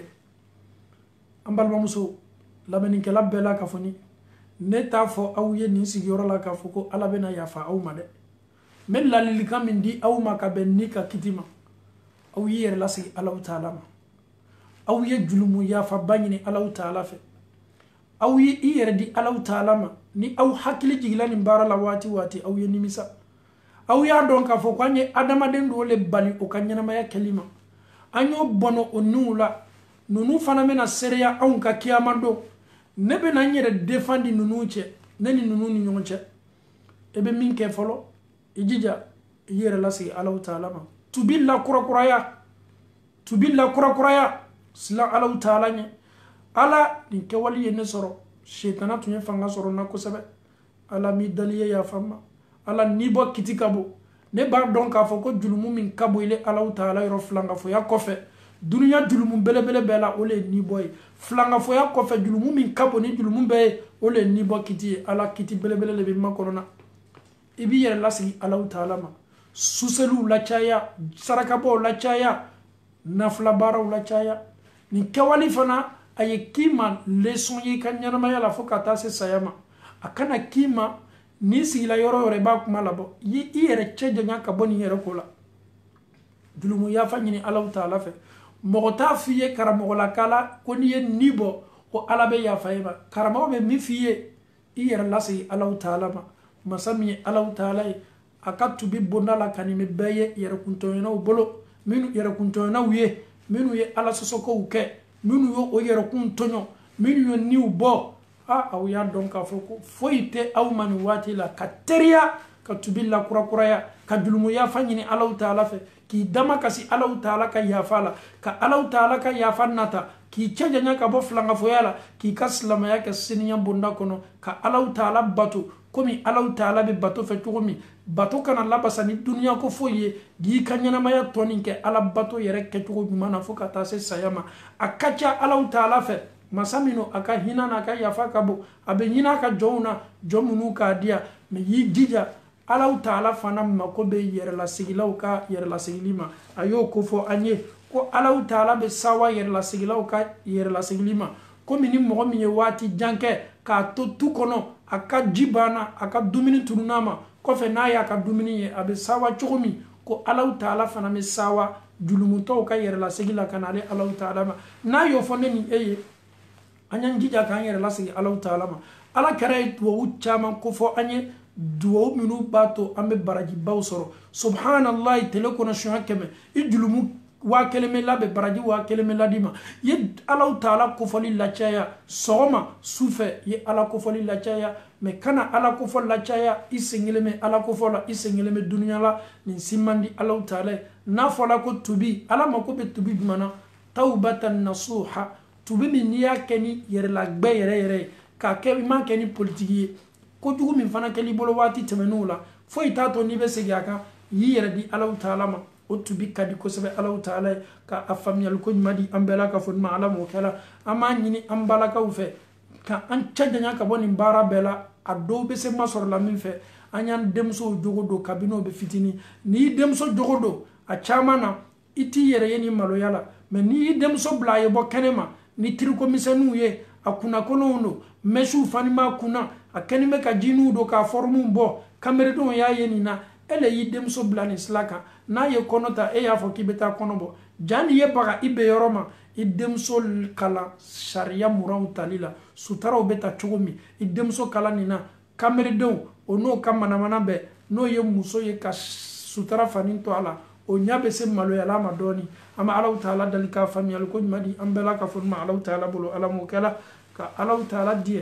ambal mamuso lameni ke labbela ka foni ne ta fo aw ye ni sigiyoro la ka fo ko ala bena yafa aw ma de men la lili kam ndi aw ma ka ben ni ka kitima aw yere la sigi ala taala ma aw ye julumu yafa banyini ala taala fe aw ye yere di ala taala ma ni aw hakili jigila ni bara la wati wati aw ye nimisa aw ya don ka fo kwanye adama den do le bali o kanyana ma ya kelima anyo bono onula nunu fana mena sereya anw ka kiyama do ne be na nyere defandi nunu che ne ni nunu ni nyonche ebe min ke folo ijija yere la si ala taala ma tubilla kura kuraya tubilla kura kuraya sila ala taala nye ala ni ke wali ye ne soro shaytana tunye fanga soro na ko sebe ala mi daliye ya fama ala ni bo kitikabo ne ba don ka fo ko julumu min kabo ile ala taala yoro flanga fo ya kofe dunia julumu bele bele bela ole ni boy flanga fo ya kofe julumu min kabo ni julumu be ole ni bo kiti ala kiti bele bele le be makorona ibi yere lasi ala taala ma suselu la chaya sarakabo la chaya nafla bara la chaya ni kawali fana aye kima leson yi kanyana ma yala fo kata se sayama akana kima ni sigila yoro yore ba kuma labo yi yere cheje nyaka boni yere kola julumu ya fanyini ala taala fe mogota fiye karamo la kala ko ni nibo o alabe ya fayba karamo be mi fiye iyere lasi ala taala ma masami ala taala akatu bi bonala kanime beye yere kuntoyna bolo minu yere kuntoyna wiye minu ye ala sosoko uke minu yo o yere kuntonyo minu yo ni ubo a aw ya donc afoko foite aw mani wati la kateria katubilla kura kuraya kadulumu ya fanyini ala taala fe ki dama kasi ala taala ka yafala ka ala taala ka yafanata ki chaja nyaka bo flanga foyala ki kaslama yake sininya bonda kono ka ala taala batu komi ala taala be batu fe tuumi batu kana labasa ni dunia ko foye gi kanyana maya toninke ala batu yere ke tugo mana foka ta se sayama akacha ala taala fe masamino aka hina na aka yafa kabo abe hina ka jona jomunu ka dia me yi jija Allah Ta'ala fana mako be yere la sigilaw ka yere la sigilima ayo ko fo anye ko Allah Ta'ala be sawa yere la sigilaw ka yere la sigilima ko mini mo mi wati janke ka to tu kono aka jibana aka dumini turunama ko fe na ya ka dumini ye abe sawa chokomi ko Allah Ta'ala fana me sawa julumuto ka yere la sigila kanale Allah Ta'ala ma na yo fo ne ni eye anyan jija kan yere la sigi Allah Ta'ala ma ala kare to uchama ko fo anye duwo minu bato ambe baraji bawsoro subhanallah telekono shakeme ijulumu wa keleme labe baraji wa keleme ladima ye Allah Ta'ala ko foli la chaya soma sufe ye ala ko foli la chaya me kana ala ko foli la chaya isengeleme ala ko fola isengeleme dunya la ni simandi Allah Ta'ala na fola ko tubi ala mako be tubi mana tawbatan nasuha tubi min ya keni yere la gbe yere yere ka ke man keni politiki ko jugu min fana keli bolo wati temenu la fo itato ni be segi aka yi yere di Allah Ta'ala ma o tubi kadi ko sebe Allah Ta'ala ka afamiyal ko madi ambela ka fon ma ala mo kala ama nyini ambala ka ufe ka an cadanya ka boni bara bela ado be se masor la min fe anyan demso jogodo kabino be fitini ni demso jogodo a chamana iti yere yeni malo yala me ni demso blaye bo kenema ni triko misenu ye akuna kono no meshu fanima kuna akeni me ka jinu do ka formu bo kamere don ya yeni na ele yi demso blani slaka na ye konota e ya fo kibeta konobo jani ye baga ibe yoroma idemso kala sharia muraw talila sutara obeta chogomi idemso kala nina kamere don ono kamana mana be no ye muso ye ka sutara faninto ala o nyabe se malo ya lama doni ama Allah Ta'ala dalika famiyal ko madi ambela ka fonma Allah Ta'ala bolo ala mo kala ka Allah Ta'ala die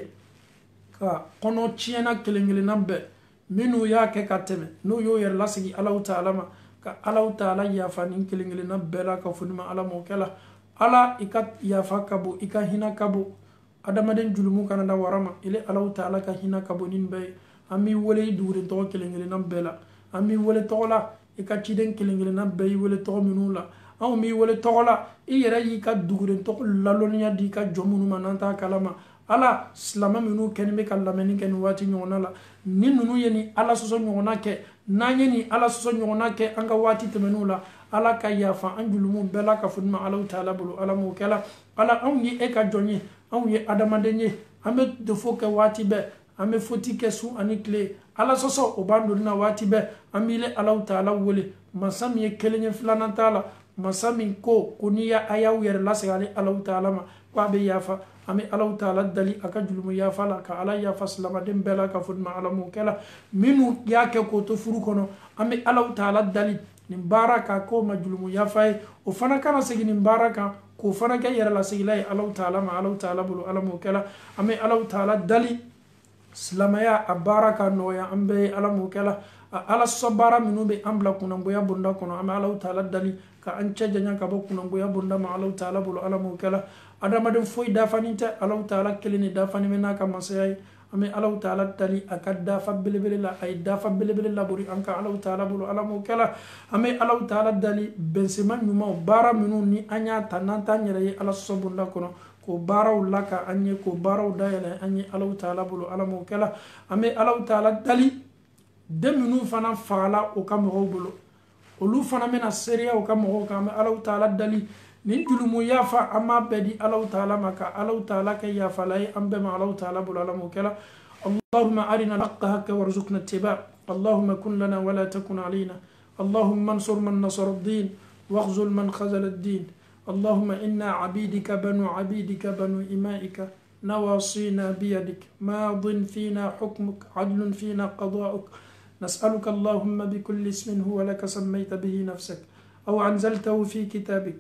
ka kono chiena kelengele nambe minu ya ke kateme no yo yer lasigi Allah Ta'ala ma ka Allah Ta'ala ya fanin kelengele nambe la ka fonma ala mo kala ala ikat ya fakabu ika hina kabu adamaden julumu kana da warama ile Allah Ta'ala ka hina kabu nimbe ami wole dure to kelengele nambe la ami wole tola ika chiden kelengele nambe wole to minula aw mi wole tola iyera yi ka dugure to laloniya di ka jomunu mananta kalama ala slama minu kenime kallameni ken wati nyona la ni nunu yeni ala soso nyona ke nanye ni ala soso nyona ke anga wati temenu la ala ka yafa anjulumu bela ka funma Allah Ta'ala bulu ala mo kala ala aw ni e ka jonyi aw ye adamadenye ame de fo ke wati be ame foti ke su anikle ala soso obando na wati be amile Allah Ta'ala wole masam ye kelenye flananta la masamin ko kuniya ayaw yer lasale Allah Ta'ala ma kwa be yafa ame Allah Ta'ala dali aka julumu yafa la ka ala yafa salama dem bela ka funma ala mo kala minu yake ko to furu kono ame Allah Ta'ala dali ni baraka ko majlumu yafa o fana kana segi ni baraka ko fana ka yer la segilay Allah Ta'ala ma Allah Ta'ala bulu ala mo kala ame Allah Ta'ala dali salama ya baraka no ya ambe ala mo kala ala sabara minu be ambla kuna boya bunda kono ame Allah Ta'ala dali ka ancha janya ka bokuna boya bunda ma Allah Ta'ala bulu ala mo kala adama de foy dafanita Allah Ta'ala kelini dafani mena ka masay ame Allah Ta'ala dali akadda fa belebele la ay dafa belebele la buri anka Allah Ta'ala bulu ala mo kala ame Allah Ta'ala dali bensema nyuma bara minu ni anya tananta nyere ala sobunda kono ko baraw laka anye ko baraw dayala anye Allah Ta'ala bulu ala mo kala ame Allah Ta'ala dali de minu fana fala o kam robulu olu fana mena seria o kam ho kam Allah Ta'ala dali nin julumu yafa amma bedi Allah Ta'ala maka Allah Ta'ala ka yafa lay ambe ma Allah Ta'ala bulu ala mo kala Allahumma arina al-haqqa haqqan warzuqna ittiba' Allahumma kun lana wa la takun alayna Allahumma ansur man nasara ad-din wakhzul man khazala ad-din اللهم إنا عبيدك بنو عبيدك بنو إمائك نواصينا بيدك ماض فينا حكمك عدل فينا قضاؤك نسألك اللهم بكل اسم هو لك سميت به نفسك أو أنزلته في كتابك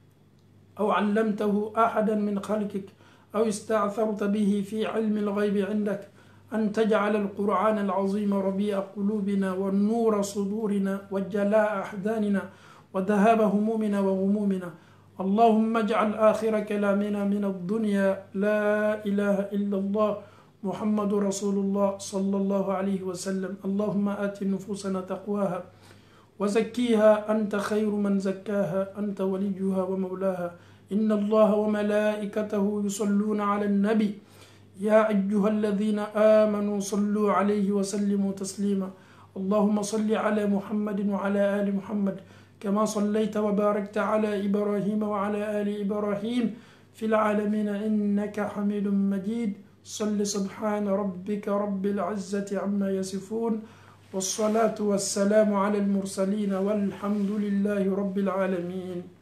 أو علمته أحدا من خلقك أو استعثرت به في علم الغيب عندك أن تجعل القرآن العظيم ربيع قلوبنا والنور صدورنا وجلاء أحزاننا وذهاب همومنا وغمومنا اللهم اجعل آخر كلامنا من الدنيا لا إله إلا الله محمد رسول الله صلى الله عليه وسلم اللهم آت نفوسنا تقواها وزكيها أنت خير من زكاها أنت وليها ومولاها إن الله وملائكته يصلون على النبي يا أيها الذين آمنوا صلوا عليه وسلموا تسليما اللهم صل على محمد وعلى آل محمد كما صليت وباركت على إبراهيم وعلى آل إبراهيم في العالمين إنك حميد مجيد صل سبحان ربك رب العزة عما يصفون والصلاة والسلام على المرسلين والحمد لله رب العالمين.